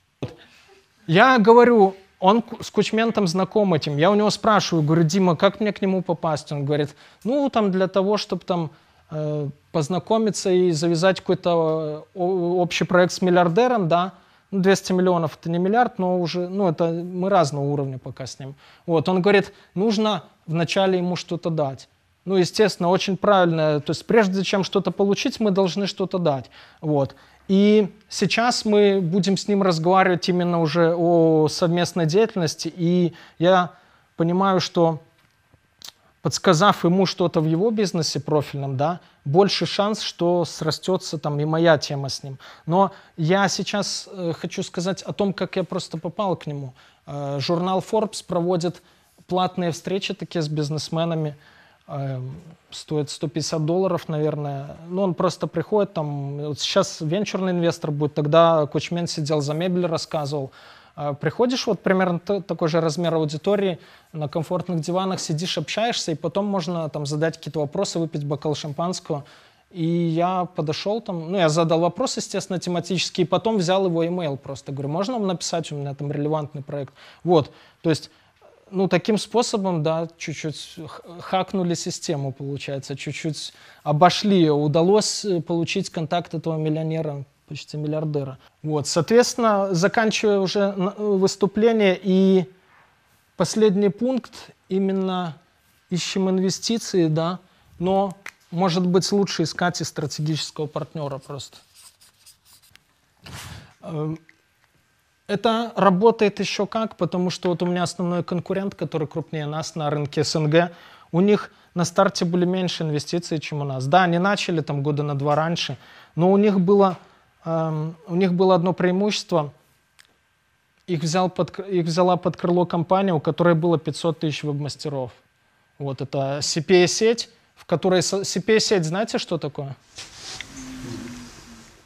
Я говорю, он с кучментом знаком этим. Я у него спрашиваю, говорю, Дима, как мне к нему попасть? Он говорит, ну, там для того, чтобы там э, познакомиться и завязать какой-то э, общий проект с миллиардером, да, ну, двести миллионов это не миллиард, но уже, ну, это мы разного уровня пока с ним. Вот, он говорит, нужно вначале ему что-то дать. Ну, естественно, очень правильно. То есть прежде чем что-то получить, мы должны что-то дать. Вот. И сейчас мы будем с ним разговаривать именно уже о совместной деятельности. И я понимаю, что подсказав ему что-то в его бизнесе профильном, да, больше шанс, что срастется там и моя тема с ним. Но я сейчас э, хочу сказать о том, как я просто попал к нему. Э, журнал Forbes проводит платные встречи такие с бизнесменами. Стоит сто пятьдесят долларов, наверное. Ну, он просто приходит, там, вот сейчас венчурный инвестор будет, тогда Кучмен сидел за мебель, рассказывал. Приходишь, вот примерно такой же размер аудитории, на комфортных диванах сидишь, общаешься, и потом можно там задать какие-то вопросы, выпить бокал шампанского. И я подошел там, ну, я задал вопрос, естественно, тематический, и потом взял его имейл просто. Говорю, можно вам написать, у меня там релевантный проект. Вот, то есть, ну, таким способом, да, чуть-чуть хакнули систему, получается, чуть-чуть обошли ее. Удалось получить контакт этого миллионера, почти миллиардера. Вот, соответственно, заканчивая уже выступление, и последний пункт, именно ищем инвестиции, да, но, может быть, лучше искать и стратегического партнера просто. Это работает еще как, потому что вот у меня основной конкурент, который крупнее нас на рынке СНГ, у них на старте были меньше инвестиций, чем у нас. Да, они начали там года на два раньше, но у них было, эм, у них было одно преимущество. Их, взял под, их взяла под крыло компания, у которой было пятьсот тысяч веб-мастеров. Вот это си пи эй-сеть, в которой... си пи эй-сеть, знаете, что такое?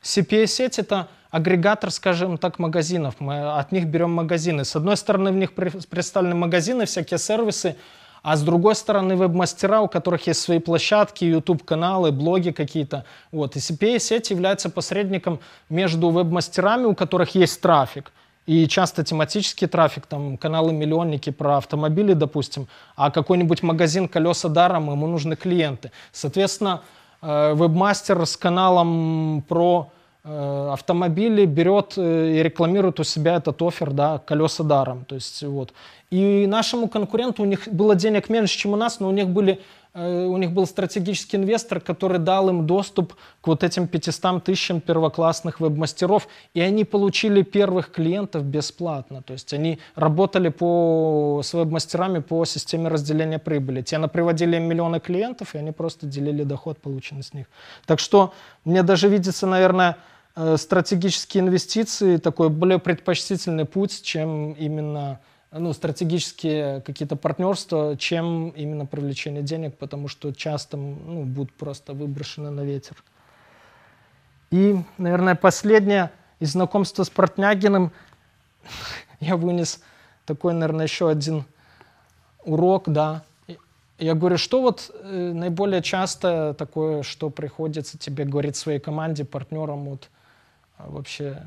си пи эй-сеть — это агрегатор, скажем так, магазинов. Мы от них берем магазины. С одной стороны, в них представлены магазины, всякие сервисы, а с другой стороны, веб-мастера, у которых есть свои площадки, YouTube-каналы, блоги какие-то. Вот. И си пи эй-сеть является посредником между веб-мастерами, у которых есть трафик. И часто тематический трафик, там каналы-миллионники про автомобили, допустим, а какой-нибудь магазин «Колеса даром», ему нужны клиенты. Соответственно, веб-мастер с каналом про автомобили берет и рекламирует у себя этот оффер, да, «Колеса даром». То есть, вот. И нашему конкуренту, у них было денег меньше, чем у нас, но у них, были, у них был стратегический инвестор, который дал им доступ к вот этим пятистам тысячам первоклассных веб-мастеров, и они получили первых клиентов бесплатно. То есть они работали по, с веб-мастерами по системе разделения прибыли. Те приводили им миллионы клиентов, и они просто делили доход, полученный с них. Так что мне даже видится, наверное, стратегические инвестиции такой более предпочтительный путь, чем именно... ну, стратегические какие-то партнерства, чем именно привлечение денег, потому что часто, ну, будут просто выброшены на ветер. И, наверное, последнее из знакомства с Портнягиным я вынес такой, наверное, еще один урок, да. Я говорю, что вот э, наиболее часто такое, что приходится тебе говорить своей команде, партнерам, вот вообще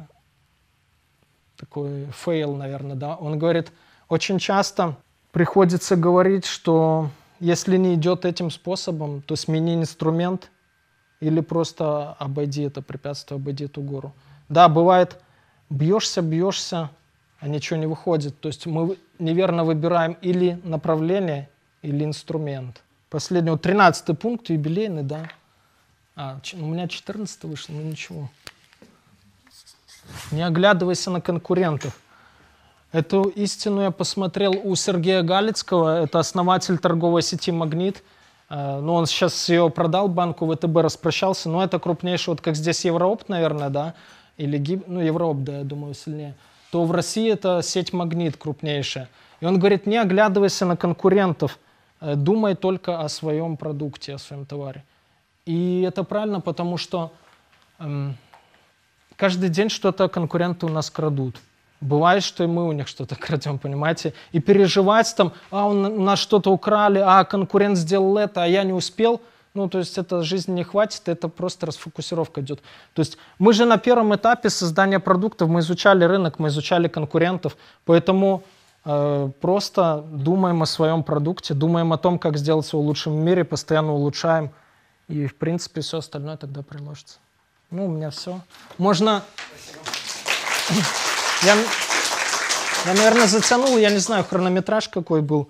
такой фейл, наверное, да. Он говорит, очень часто приходится говорить, что если не идет этим способом, то смени инструмент или просто обойди это препятствие, обойди эту гору. Да, бывает, бьешься, бьешься, а ничего не выходит. То есть мы неверно выбираем или направление, или инструмент. Последний, вот тринадцатый пункт, юбилейный, да. А, у меня четырнадцатый вышел, ну ничего. Не оглядывайся на конкурентов. Эту истину я посмотрел у Сергея Галицкого, это основатель торговой сети «Магнит». Но он сейчас ее продал банку, ВТБ распрощался, но это крупнейший, вот как здесь Евроопт, наверное, да, или Гиб, ну Евроопт, да, я думаю, сильнее, то в России это сеть «Магнит» крупнейшая. И он говорит, не оглядывайся на конкурентов, думай только о своем продукте, о своем товаре. И это правильно, потому что эм, каждый день что-то конкуренты у нас крадут. Бывает, что и мы у них что-то крадем, понимаете? И переживать там, а у нас что-то украли, а конкурент сделал это, а я не успел. Ну, то есть это жизни не хватит, это просто расфокусировка идет. То есть мы же на первом этапе создания продуктов, мы изучали рынок, мы изучали конкурентов, поэтому э, просто думаем о своем продукте, думаем о том, как сделать его лучшим в мире, постоянно улучшаем. И, в принципе, все остальное тогда приложится. Ну, у меня все. Можно... Я, я, наверное, затянул, я не знаю, хронометраж какой был.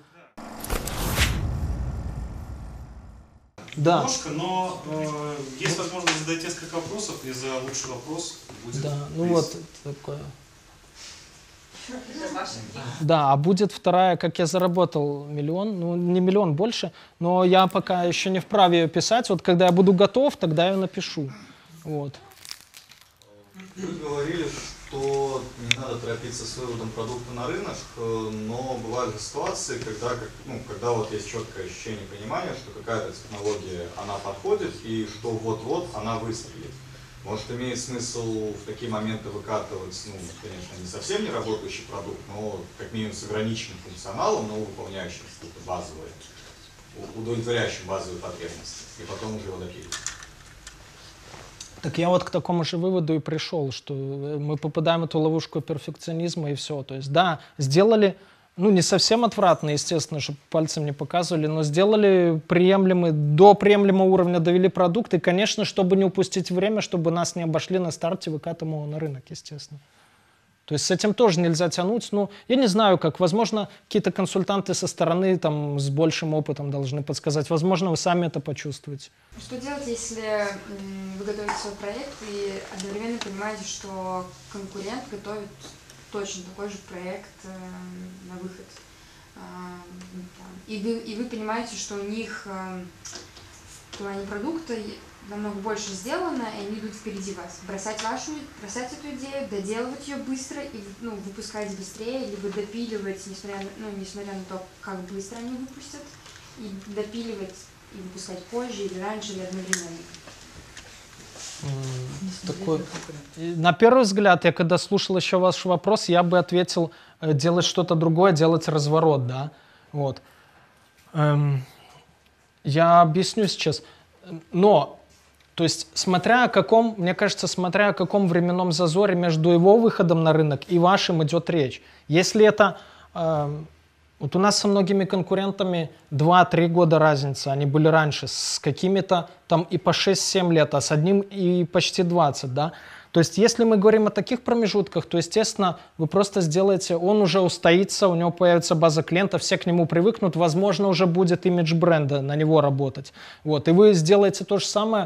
Да. Немножко, но э, есть возможность задать несколько вопросов, и за лучший вопрос будет Да, ну приз. вот такое. Да, а будет вторая, как я заработал миллион, ну не миллион, больше, но я пока еще не вправе ее писать. Вот когда я буду готов, тогда я напишу. Вот. Вы говорили, что не надо торопиться с выводом продукта на рынок, но бывают ситуации, когда, ну, когда вот есть четкое ощущение понимания, что какая-то технология, она подходит, и что вот-вот она выстрелит. Может, имеет смысл в такие моменты выкатывать, ну, конечно, не совсем не работающий продукт, но как минимум с ограниченным функционалом, но выполняющим какие-то базовые, удовлетворяющим базовые потребности, и потом уже его допиливать. Так я вот к такому же выводу и пришел, что мы попадаем в эту ловушку перфекционизма и все. То есть, да, сделали, ну, не совсем отвратно, естественно, чтобы пальцем не показывали, но сделали приемлемый, до приемлемого уровня довели продукт, и, конечно, чтобы не упустить время, чтобы нас не обошли на старте, выкатываем его на рынок, естественно. То есть с этим тоже нельзя тянуть. Ну, я не знаю, как. Возможно, какие-то консультанты со стороны там, с большим опытом должны подсказать. Возможно, вы сами это почувствуете. Что делать, если вы готовите свой проект и одновременно понимаете, что конкурент готовит точно такой же проект на выход? И вы, и вы понимаете, что у них в плане продукта намного больше сделано, и они идут впереди вас. Бросать вашу, бросать эту идею, доделывать ее быстро и, ну, выпускать быстрее, либо допиливать, несмотря на, ну, несмотря на то, как быстро они выпустят, и допиливать и выпускать позже, или раньше, или одновременно. Такой... На первый взгляд, я когда слушал еще ваш вопрос, я бы ответил делать что-то другое, делать разворот, да. Вот. Эм, я объясню сейчас. Но, то есть, смотря о каком, мне кажется, смотря о каком временном зазоре между его выходом на рынок и вашим идет речь. Если это... Эм, вот у нас со многими конкурентами два-три года разница, они были раньше, с какими-то там и по шесть-семь лет, а с одним и почти двадцать, да. То есть если мы говорим о таких промежутках, то, естественно, вы просто сделаете, он уже устоится, у него появится база клиентов, все к нему привыкнут, возможно, уже будет имидж бренда на него работать. Вот. И вы сделаете то же самое,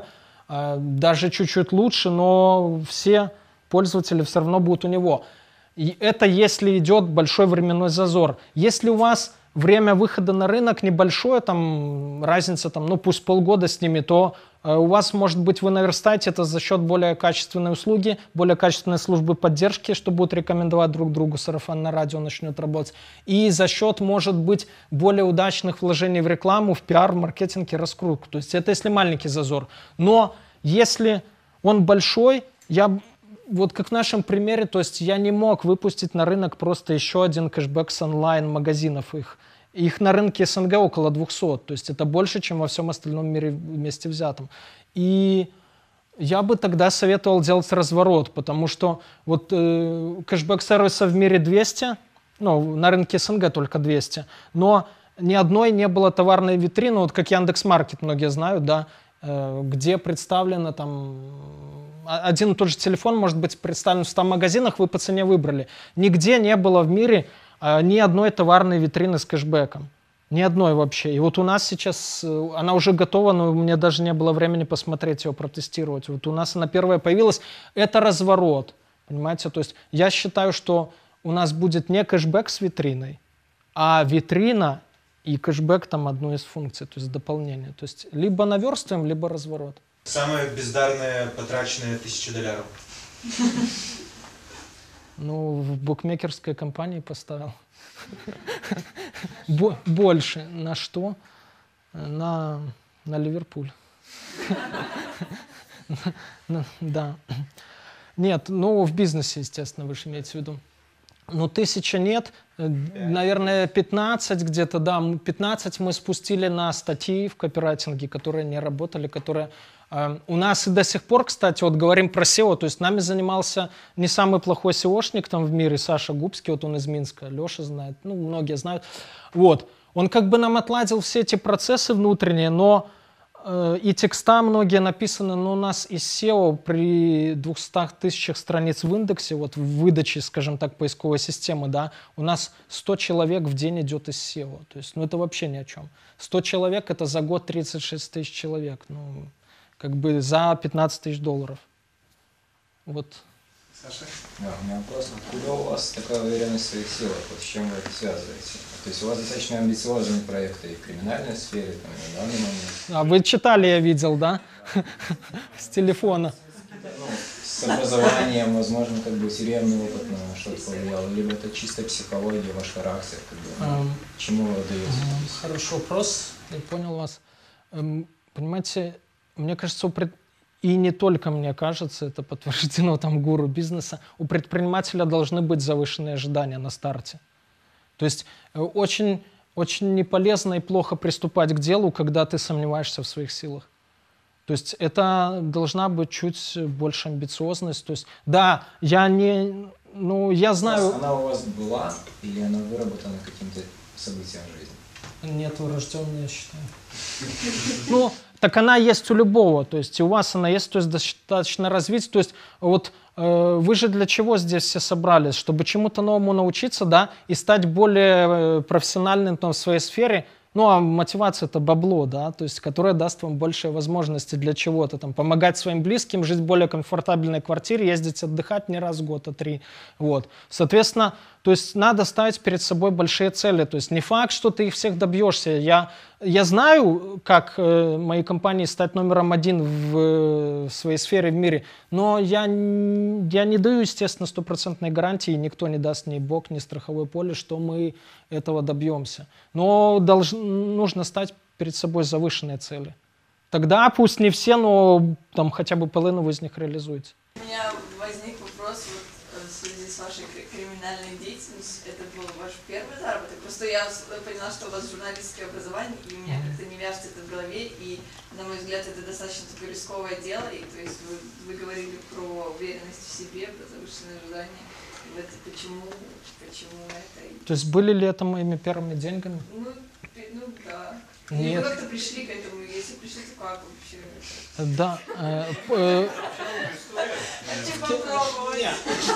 даже чуть-чуть лучше, но все пользователи все равно будут у него. И это если идет большой временной зазор. Если у вас время выхода на рынок небольшое, там разница, там, ну пусть полгода с ними, то э, у вас, может быть, вы наверстаете это за счет более качественной услуги, более качественной службы поддержки, что будут рекомендовать друг другу, сарафанное радио начнет работать. И за счет, может быть, более удачных вложений в рекламу, в пиар, в маркетинг и раскрутку. То есть это если маленький зазор. Но если он большой, я... Вот как в нашем примере, то есть я не мог выпустить на рынок просто еще один кэшбэк с онлайн-магазинов их. Их на рынке СНГ около двухсот, то есть это больше, чем во всем остальном мире вместе взятом. И я бы тогда советовал делать разворот, потому что вот э, кэшбэк-сервиса в мире двести, ну, на рынке СНГ только двести, но ни одной не было товарной витрины, вот как Яндекс.Маркет многие знают, да, э, где представлено там... Один и тот же телефон может быть представлен в ста магазинах, вы по цене выбрали. Нигде не было в мире э, ни одной товарной витрины с кэшбэком. Ни одной вообще. И вот у нас сейчас, э, она уже готова, но мне даже не было времени посмотреть ее, протестировать. Вот у нас она первая появилась. Это разворот. Понимаете? То есть я считаю, что у нас будет не кэшбэк с витриной, а витрина и кэшбэк там одной из функций, то есть дополнение. То есть либо наверстываем, либо разворот. Самая бездарная потраченная тысяча долларов. Ну, в букмекерской компании поставил. Больше. На что? На, на Ливерпуль. Да. Нет, ну, в бизнесе, естественно, вы же имеете в виду. Ну, тысяча нет, наверное, пятнадцать где-то, да, пятнадцать мы спустили на статьи в копирайтинге, которые не работали, которые... Э, у нас и до сих пор, кстати, вот говорим про сео, то есть нами занимался не самый плохой сеошник там в мире, Саша Губский, вот он из Минска, Леша знает, ну, многие знают. Вот, он как бы нам отладил все эти процессы внутренние, но... И текста многие написаны, но у нас из сео при двухстах тысячах страниц в индексе, вот в выдаче, скажем так, поисковой системы, да, у нас сто человек в день идет из сео. То есть, ну это вообще ни о чем. сто человек это за год тридцать шесть тысяч человек. Ну, как бы за пятнадцать тысяч долларов. Вот. Саша? Да, у меня вопрос. Откуда у вас такая уверенность в своих силах? Вот с чем вы это связываете? То есть у вас достаточно амбициозные проекты и в криминальной сфере, там, и на данный момент. А вы читали, я видел, да? С телефона. Ну, с образованием, возможно, как бы тюремный опыт на что-то повлиял, либо это чисто психология, ваш характер, как бы, чему вы отдаете? Хороший вопрос, я понял вас. Понимаете, мне кажется, у пред... и не только мне кажется, это подтверждено там гуру бизнеса, у предпринимателя должны быть завышенные ожидания на старте. То есть очень, очень неполезно и плохо приступать к делу, когда ты сомневаешься в своих силах. То есть это должна быть чуть больше амбициозность. То есть, да, я не... Ну, я знаю... Она у вас была или она выработана каким-то событием в жизни? Нет, врожденная, я считаю. Ну, так она есть у любого, то есть и у вас она есть, то есть достаточно развить. То есть вот э, вы же для чего здесь все собрались? Чтобы чему-то новому научиться, да, и стать более профессиональным там, в своей сфере. Ну, а мотивация — это бабло, да, то есть, которое даст вам большие возможности для чего-то, там, помогать своим близким, жить в более комфортабельной квартире, ездить отдыхать не раз в год, а три, вот. Соответственно, то есть, надо ставить перед собой большие цели, то есть, не факт, что ты их всех добьешься. Я, я знаю, как э, моей компании стать номером один в, в своей сфере в мире, но я, я не даю, естественно, стопроцентной гарантии, никто не даст ни Бог, ни страховое поле, что мы этого добьемся. Но долж, нужно ставить перед собой завышенные цели. Тогда пусть не все, но там хотя бы половину из них реализуется. У меня возник вопрос вот, в связи с вашей криминальной деятельностью. Это был ваш первый заработок? Просто я поняла, что у вас журналистское образование, и у меня как-то не вяжется это в голове, и, на мой взгляд, это достаточно такое рисковое дело, и то есть вы, вы говорили про уверенность в себе, про завышенное ожидание. Это почему, почему это? То есть были ли это моими первыми деньгами? Ну, ну да. Нет. Вы как-то пришли к этому, если пришли, то как вообще? Да. Э, э, Типа попробовать.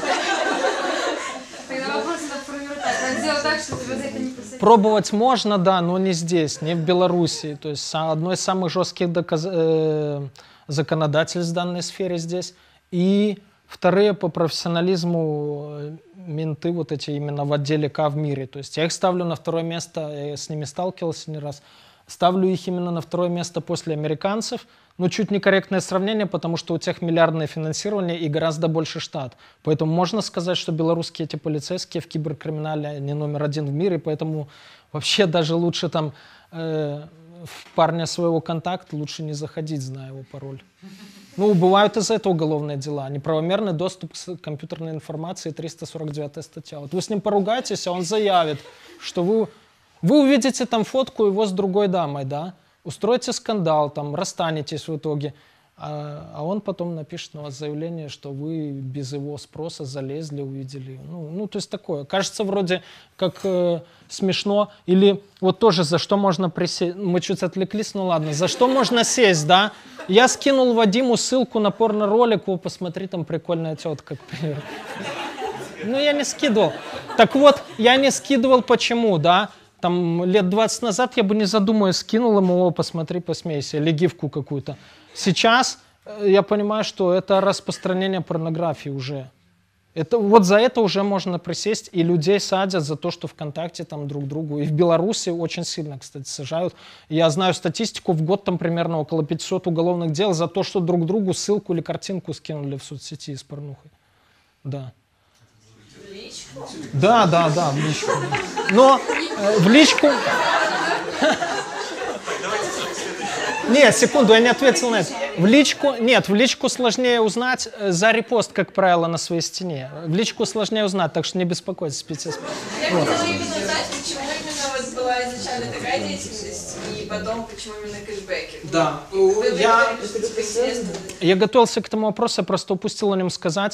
Тогда вопрос надо формировать так. Надо сделать так, что тебя за это не посадили. Пробовать можно, да, но не здесь, не в Беларуси. То есть одно из самых жестких доказ... э, законодательств в данной сфере здесь. И вторые по профессионализму менты вот эти именно в отделе К в мире. То есть я их ставлю на второе место, я с ними сталкивался не раз. Ставлю их именно на второе место после американцев. Ну, чуть некорректное сравнение, потому что у тех миллиардное финансирование и гораздо больше штат. Поэтому можно сказать, что белорусские эти полицейские в киберкриминале они номер один в мире, поэтому вообще даже лучше там э, в парня своего контакта лучше не заходить, зная его пароль. Ну, бывают из-за этого уголовные дела. Неправомерный доступ к компьютерной информации, триста сорок девятая статья. Вот вы с ним поругаетесь, а он заявит, что вы... Вы увидите там фотку его с другой дамой, да? Устроите скандал, там, расстанетесь в итоге. А, а он потом напишет на вас заявление, что вы без его спроса залезли, увидели. Ну, ну то есть такое. Кажется, вроде как э, смешно. Или вот тоже за что можно присесть. Мы чуть отвлеклись, ну ладно. За что можно сесть, да? Я скинул Вадиму ссылку на порно-ролик, о, посмотри, там прикольная тетка, к примеру. Ну, я не скидывал. Так вот, я не скидывал почему, да? Там лет двадцать назад я бы, не задумываясь, скинул ему, о, посмотри, посмейся, или гифку какую-то. Сейчас я понимаю, что это распространение порнографии уже. Это, вот за это уже можно присесть, и людей садят за то, что ВКонтакте там друг другу. И в Беларуси очень сильно, кстати, сажают. Я знаю статистику, в год там примерно около пятисот уголовных дел за то, что друг другу ссылку или картинку скинули в соцсети с порнухой. Да. В личку? Да, да, да, в личку. Но э, в личку... Нет, секунду, я не ответил на это. В личку, нет, в личку сложнее узнать за репост, как правило, на своей стене. В личку сложнее узнать, так что не беспокойтесь, специфика. Я вот. хотела именно узнать, почему именно вот была изначально такая деятельность, и потом почему именно кэшбэки. Да, вы, я... вы я готовился к этому вопросу, я просто упустил о нем сказать.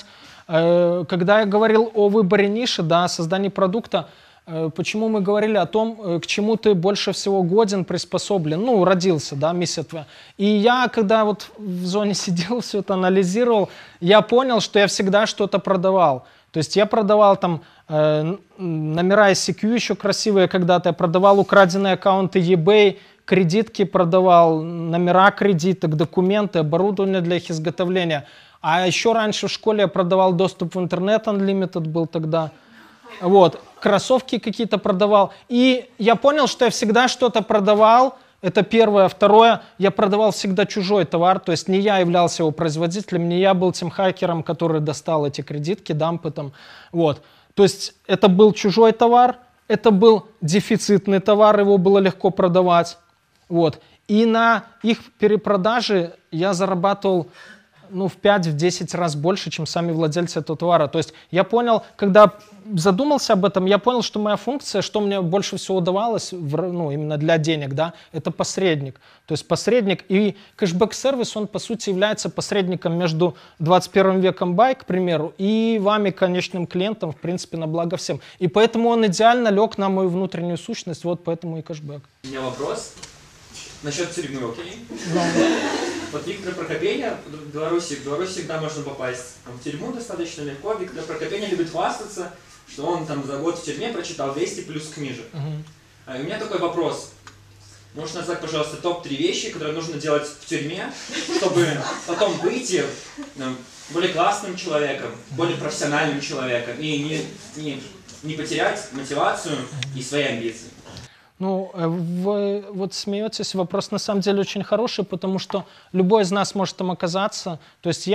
Когда я говорил о выборе ниши, да, о создании продукта, почему мы говорили о том, к чему ты больше всего годен, приспособлен, ну, родился, да, миссия твоя. И я, когда вот в зоне сидел, все это анализировал, я понял, что я всегда что-то продавал. То есть я продавал там э, номера ай си кью еще красивые когда-то, я продавал украденные аккаунты eBay, кредитки продавал, номера кредиток, документы, оборудование для их изготовления. А еще раньше в школе я продавал доступ в интернет, Unlimited был тогда. Вот, кроссовки какие-то продавал. И я понял, что я всегда что-то продавал. Это первое. Второе, я продавал всегда чужой товар. То есть не я являлся его производителем, не я был тем хакером, который достал эти кредитки, дампы там. Вот. То есть это был чужой товар, это был дефицитный товар, его было легко продавать. Вот. И на их перепродаже я зарабатывал ну, в пять-десять раз больше, чем сами владельцы этого товара. То есть я понял, когда задумался об этом, я понял, что моя функция, что мне больше всего удавалось, в, ну, именно для денег, да, это посредник. То есть посредник и кэшбэк-сервис, он по сути является посредником между двадцать первым веком бай, к примеру, и вами, конечным клиентом, в принципе, на благо всем. И поэтому он идеально лег на мою внутреннюю сущность, вот поэтому и кэшбэк. У меня вопрос насчет тюрьмы, окей? Да. Вот Виктор Прокопенко в Беларуси, в Беларуси всегда можно попасть в тюрьму достаточно легко. Виктор Прокопенко любит хвастаться, что он там за год в тюрьме прочитал двести плюс книжек. Uh-huh. А у меня такой вопрос. Можешь назвать, пожалуйста, топ три вещи, которые нужно делать в тюрьме, чтобы потом выйти ну, более классным человеком, более профессиональным человеком и не, не, не потерять мотивацию и свои амбиции? Ну, вы вот смеетесь, вопрос на самом деле очень хороший, потому что любой из нас может там оказаться. То есть я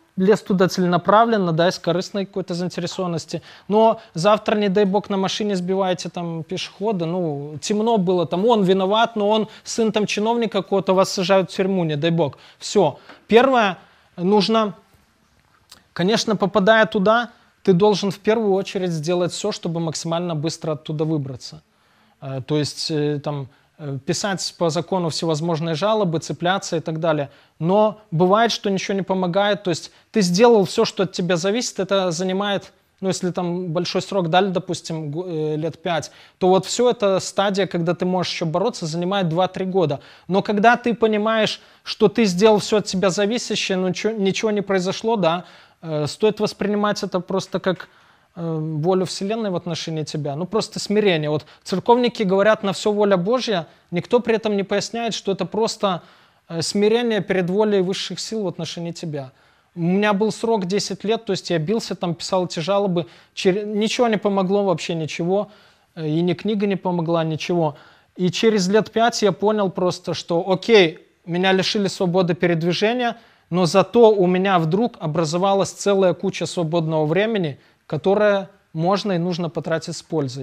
лез туда целенаправленно, да, из корыстной какой-то заинтересованности. Но завтра, не дай бог, на машине сбиваете там пешехода, ну, темно было, там он виноват, но он сын там чиновника какого-то, вас сажают в тюрьму, не дай бог. Все. Первое, нужно, конечно, попадая туда, ты должен в первую очередь сделать все, чтобы максимально быстро оттуда выбраться. То есть там писать по закону всевозможные жалобы, цепляться и так далее. Но бывает, что ничего не помогает. То есть ты сделал все, что от тебя зависит, это занимает, ну если там большой срок дали, допустим, лет пять, то вот все это стадия, когда ты можешь еще бороться, занимает два-три года. Но когда ты понимаешь, что ты сделал все от тебя зависящее, но ничего, ничего не произошло, да, стоит воспринимать это просто как волю Вселенной в отношении тебя, ну просто смирение. Вот церковники говорят на все воля Божья, никто при этом не поясняет, что это просто смирение перед волей высших сил в отношении тебя. У меня был срок десять лет, то есть я бился, там писал эти жалобы, Чер... ничего не помогло, вообще ничего, и ни книга не помогла, ничего. И через лет пять я понял просто, что окей, меня лишили свободы передвижения, но зато у меня вдруг образовалась целая куча свободного времени, которое можно и нужно потратить с пользой.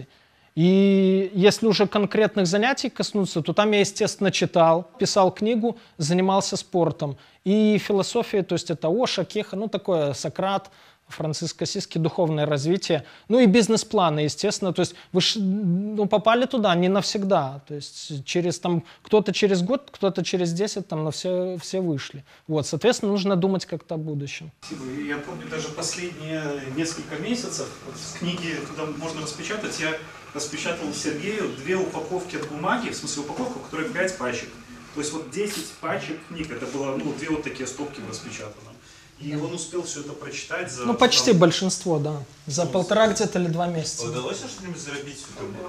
И если уже конкретных занятий коснуться, то там я, естественно, читал, писал книгу, занимался спортом. И философией, то есть это Оша, Кеха, ну такое, Сократ, Франциск Ассизский, духовное развитие. Ну и бизнес-планы, естественно. То есть вы ну, попали туда не навсегда. То есть через, там, кто-то через год, кто-то через десять, там, на все, все вышли. Вот, соответственно, нужно думать как-то о будущем. Спасибо. Я помню даже последние несколько месяцев, вот в книге туда можно распечатать, я распечатал Сергею две упаковки от бумаги, в смысле упаковка, в которой пять пачек. То есть вот десять пачек книг, это было, ну, две вот такие стопки распечатаны. И он успел все это прочитать за... Ну, почти там, большинство, да. За ну, полтора где-то или два месяца. Удалось что-нибудь заработать в итоге?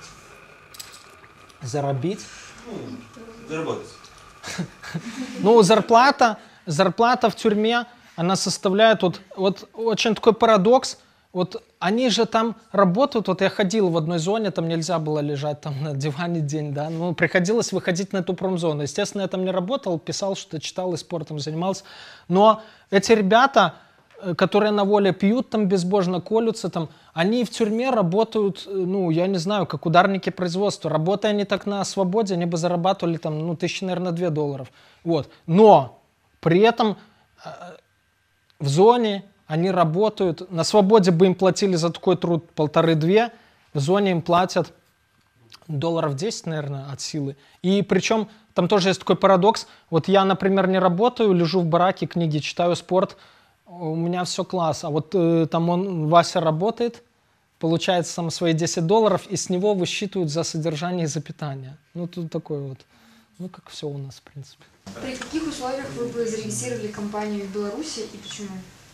Заработать? Ну, заработать. Ну, зарплата, зарплата в тюрьме, она составляет, вот, вот очень такой парадокс, вот они же там работают, вот я ходил в одной зоне, там нельзя было лежать там на диване день, да, ну, приходилось выходить на эту промзону. Естественно, я там не работал, писал, что читал и спортом занимался, но эти ребята, которые на воле пьют, там безбожно колются, там, они в тюрьме работают, ну, я не знаю, как ударники производства. Работая они так на свободе, они бы зарабатывали там, ну, тысячи, наверное, две долларов. Вот. Но при этом э, в зоне они работают, на свободе бы им платили за такой труд полторы-две, в зоне им платят долларов десять, наверное, от силы. И причем там тоже есть такой парадокс. Вот я, например, не работаю, лежу в бараке, книги читаю, спорт, у меня все класс. А вот э, там он, Вася работает, получает сам свои десять долларов, и с него высчитывают за содержание и за питание. Ну, тут такой вот, ну, как все у нас, в принципе. При каких условиях вы бы зарегистрировали компанию в Беларуси и почему?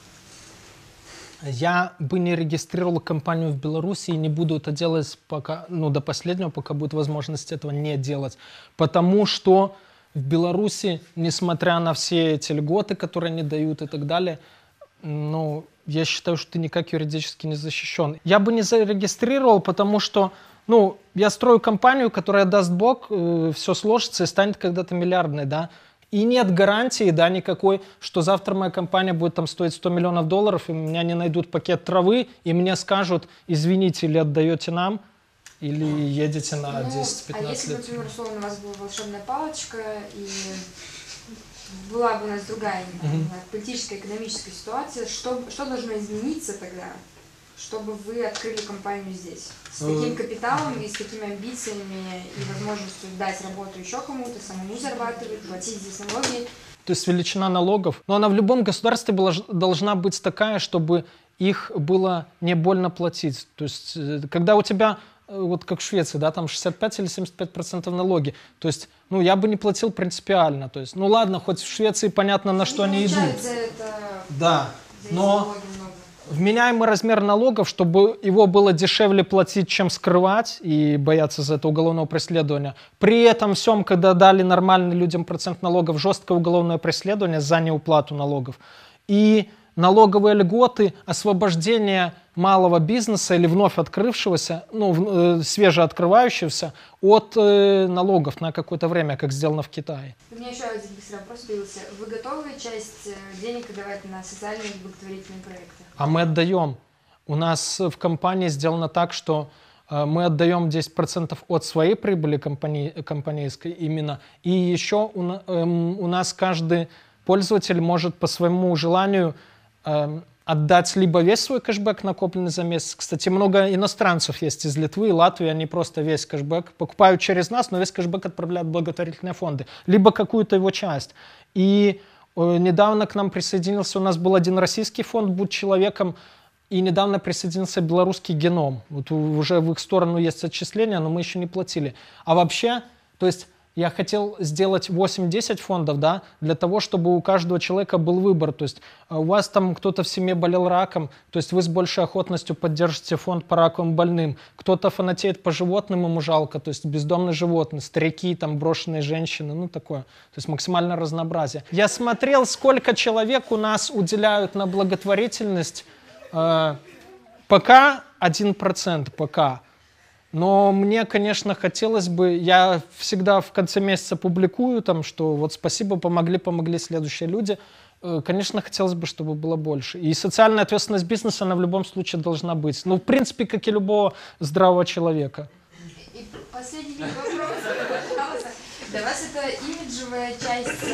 Я бы не регистрировал компанию в Беларуси и не буду это делать пока, ну, до последнего, пока будет возможность этого не делать. Потому что в Беларуси, несмотря на все эти льготы, которые они дают и так далее, ну, я считаю, что ты никак юридически не защищен. Я бы не зарегистрировал, потому что, ну, я строю компанию, которая, даст Бог, э, все сложится и станет когда-то миллиардной, да. И нет гарантии, да, никакой, что завтра моя компания будет там стоить сто миллионов долларов, и у меня не найдут пакет травы, и мне скажут, извините, или отдаете нам, или едете на десять-пятнадцать лет. А если, например, условно, у вас была волшебная палочка, и была бы у нас другая, не знаю, mm-hmm. политическая, экономическая ситуация, что, что должно измениться тогда, чтобы вы открыли компанию здесь? С таким капиталом и с такими амбициями и возможностью дать работу еще кому-то, самому зарабатывать, платить здесь налоги. То есть величина налогов. Но она в любом государстве была, должна быть такая, чтобы их было не больно платить. То есть когда у тебя, вот как в Швеции, да, там шестьдесят пять или семьдесят пять процентов налоги, то есть, ну, я бы не платил принципиально. То есть, ну ладно, хоть в Швеции понятно, на что они идут. Это... Да, но... Вменяемый размер налогов, чтобы его было дешевле платить, чем скрывать и бояться за это уголовного преследования. При этом всем, когда дали нормальным людям процент налогов, жесткое уголовное преследование за неуплату налогов. И налоговые льготы, освобождение малого бизнеса или вновь открывшегося, ну, э, свежеоткрывающегося от э, налогов на какое-то время, как сделано в Китае. У меня еще один быстрый вопрос появился. Вы готовы часть денег отдавать на социальные и благотворительные проекты? А мы отдаем. У нас в компании сделано так, что э, мы отдаем десять процентов от своей прибыли компании, компанейской именно. И еще у, э, у нас каждый пользователь может по своему желанию э, отдать либо весь свой кэшбэк, накопленный за месяц. Кстати, много иностранцев есть из Литвы и Латвии, они просто весь кэшбэк покупают через нас, но весь кэшбэк отправляют в благотворительные фонды, либо какую-то его часть. И э, недавно к нам присоединился, у нас был один российский фонд «Будь человеком», и недавно присоединился белорусский геном. Вот уже в их сторону есть отчисления, но мы еще не платили. А вообще, то есть я хотел сделать восемь-десять фондов, да, для того, чтобы у каждого человека был выбор. То есть у вас там кто-то в семье болел раком, то есть вы с большей охотностью поддержите фонд по раковым больным. Кто-то фанатеет по животным, ему жалко, то есть бездомные животные, старики, там брошенные женщины, ну такое. То есть максимальное разнообразие. Я смотрел, сколько человек у нас уделяют на благотворительность. Э, пока один процент, пока. Но мне, конечно, хотелось бы, я всегда в конце месяца публикую, там, что вот спасибо, помогли, помогли следующие люди. Конечно, хотелось бы, чтобы было больше. И социальная ответственность бизнеса, она в любом случае должна быть. Ну, в принципе, как и любого здравого человека. И последний вопрос, пожалуйста. Для вас это имиджевая часть,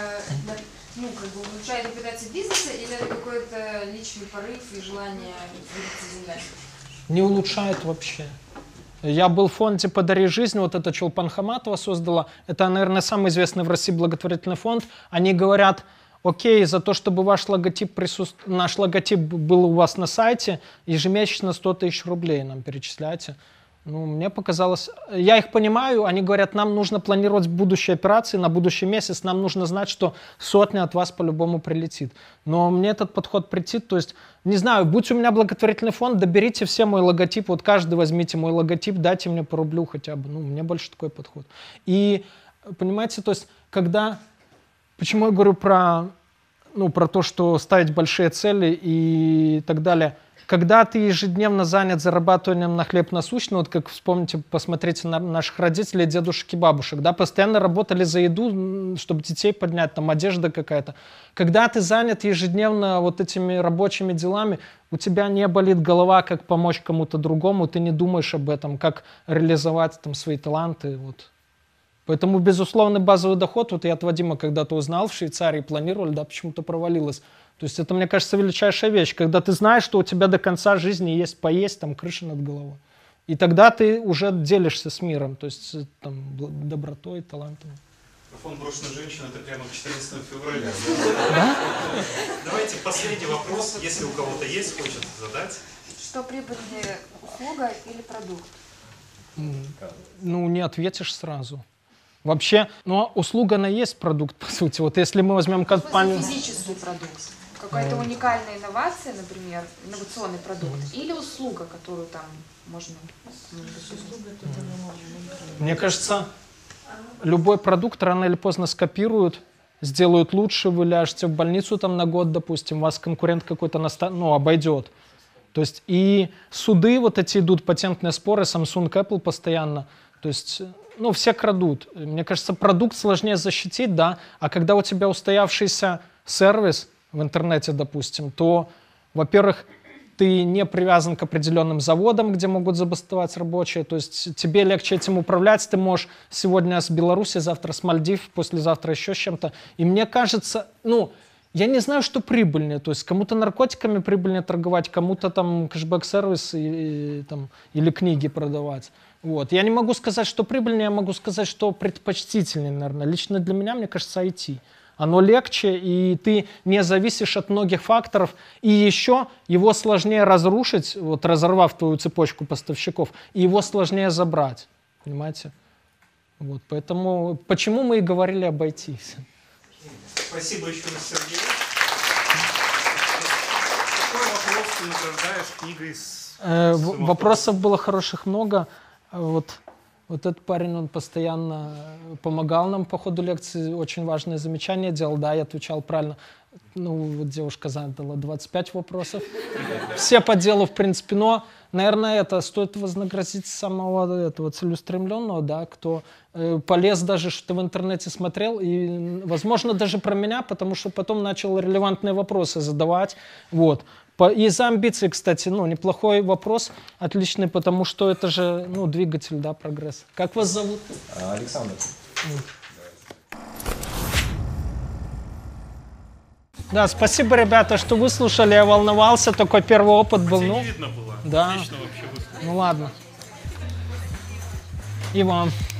ну, как бы улучшает репутацию бизнеса, или это какой-то личный порыв и желание двигаться землей? Не улучшает вообще. Я был в фонде «Подари жизнь», вот это Чулпан Хаматова создала. Это, наверное, самый известный в России благотворительный фонд. Они говорят, окей, за то, чтобы ваш логотип присутств... наш логотип был у вас на сайте, ежемесячно сто тысяч рублей нам перечисляйте. Ну, мне показалось... Я их понимаю, они говорят, нам нужно планировать будущие операции на будущий месяц, нам нужно знать, что сотня от вас по-любому прилетит. Но мне этот подход претит, то есть, не знаю, будь у меня благотворительный фонд, доберите все мой логотип, вот каждый возьмите мой логотип, дайте мне по рублю хотя бы. Ну, мне больше такой подход. И, понимаете, то есть, когда... Почему я говорю про, ну, про то, что ставить большие цели и так далее... Когда ты ежедневно занят зарабатыванием на хлеб насущный, вот как вспомните, посмотрите на наших родителей, дедушек и бабушек, да, постоянно работали за еду, чтобы детей поднять, там одежда какая-то. Когда ты занят ежедневно вот этими рабочими делами, у тебя не болит голова, как помочь кому-то другому, ты не думаешь об этом, как реализовать там свои таланты, вот. Поэтому безусловный базовый доход, вот я от Вадима когда-то узнал, в Швейцарии планировали, да, почему-то провалилось. То есть это, мне кажется, величайшая вещь, когда ты знаешь, что у тебя до конца жизни есть поесть, там, крыша над головой. И тогда ты уже делишься с миром, то есть там, добротой, талантом. Фонд брошенных женщин — это прямо к четырнадцатому февраля. Да? Давайте последний вопрос, если у кого-то есть, хочет задать. Что прибыльнее, услуга или продукт? Ну, не ответишь сразу. Вообще, ну, услуга, она есть продукт, по сути. Вот если мы возьмем компанию... Физический продукт. Какая-то уникальная инновация, например, инновационный продукт, или услуга, которую там можно... Мне кажется, любой продукт рано или поздно скопируют, сделают лучше, вы ляжете в больницу там на год, допустим, вас конкурент какой-то наста... ну, обойдет. То есть и суды вот эти идут, патентные споры, Samsung, Apple постоянно. То есть, ну, все крадут. Мне кажется, продукт сложнее защитить, да, а когда у тебя устоявшийся сервис в интернете, допустим, то, во-первых, ты не привязан к определенным заводам, где могут забастовать рабочие, то есть тебе легче этим управлять, ты можешь сегодня с Беларуси, завтра с Мальдив, послезавтра еще с чем-то. И мне кажется, ну, я не знаю, что прибыльнее, то есть кому-то наркотиками прибыльнее торговать, кому-то там кэшбэк-сервис и, и, там, или книги продавать. Вот. Я не могу сказать, что прибыльнее, я могу сказать, что предпочтительнее, наверное. Лично для меня, мне кажется, ай ти. Оно легче, и ты не зависишь от многих факторов. И еще его сложнее разрушить, вот разорвав твою цепочку поставщиков, и его сложнее забрать. Понимаете? Вот, поэтому, почему мы и говорили об ай ти. Спасибо еще раз, Сергей. Какой вопрос ты награждаешь книгой с... Э, вопросов было хороших много. Вот. Вот этот парень, он постоянно помогал нам по ходу лекции, очень важные замечания делал, да, я отвечал правильно. Ну, вот девушка задала двадцать пять вопросов. Все по делу, в принципе, но, наверное, это стоит вознаградить самого этого целеустремленного, да, кто э, полез даже, что в интернете смотрел, и, возможно, даже про меня, потому что потом начал релевантные вопросы задавать, вот. По, из-за амбиций, кстати, ну, неплохой вопрос, отличный, потому что это же, ну, двигатель, да, прогресса. Как вас зовут? Александр. Да, спасибо, ребята, что выслушали, я волновался, такой первый опыт был. Хотя ну, не видно было. Да. Отлично вообще выступил. Ну ладно. И вам.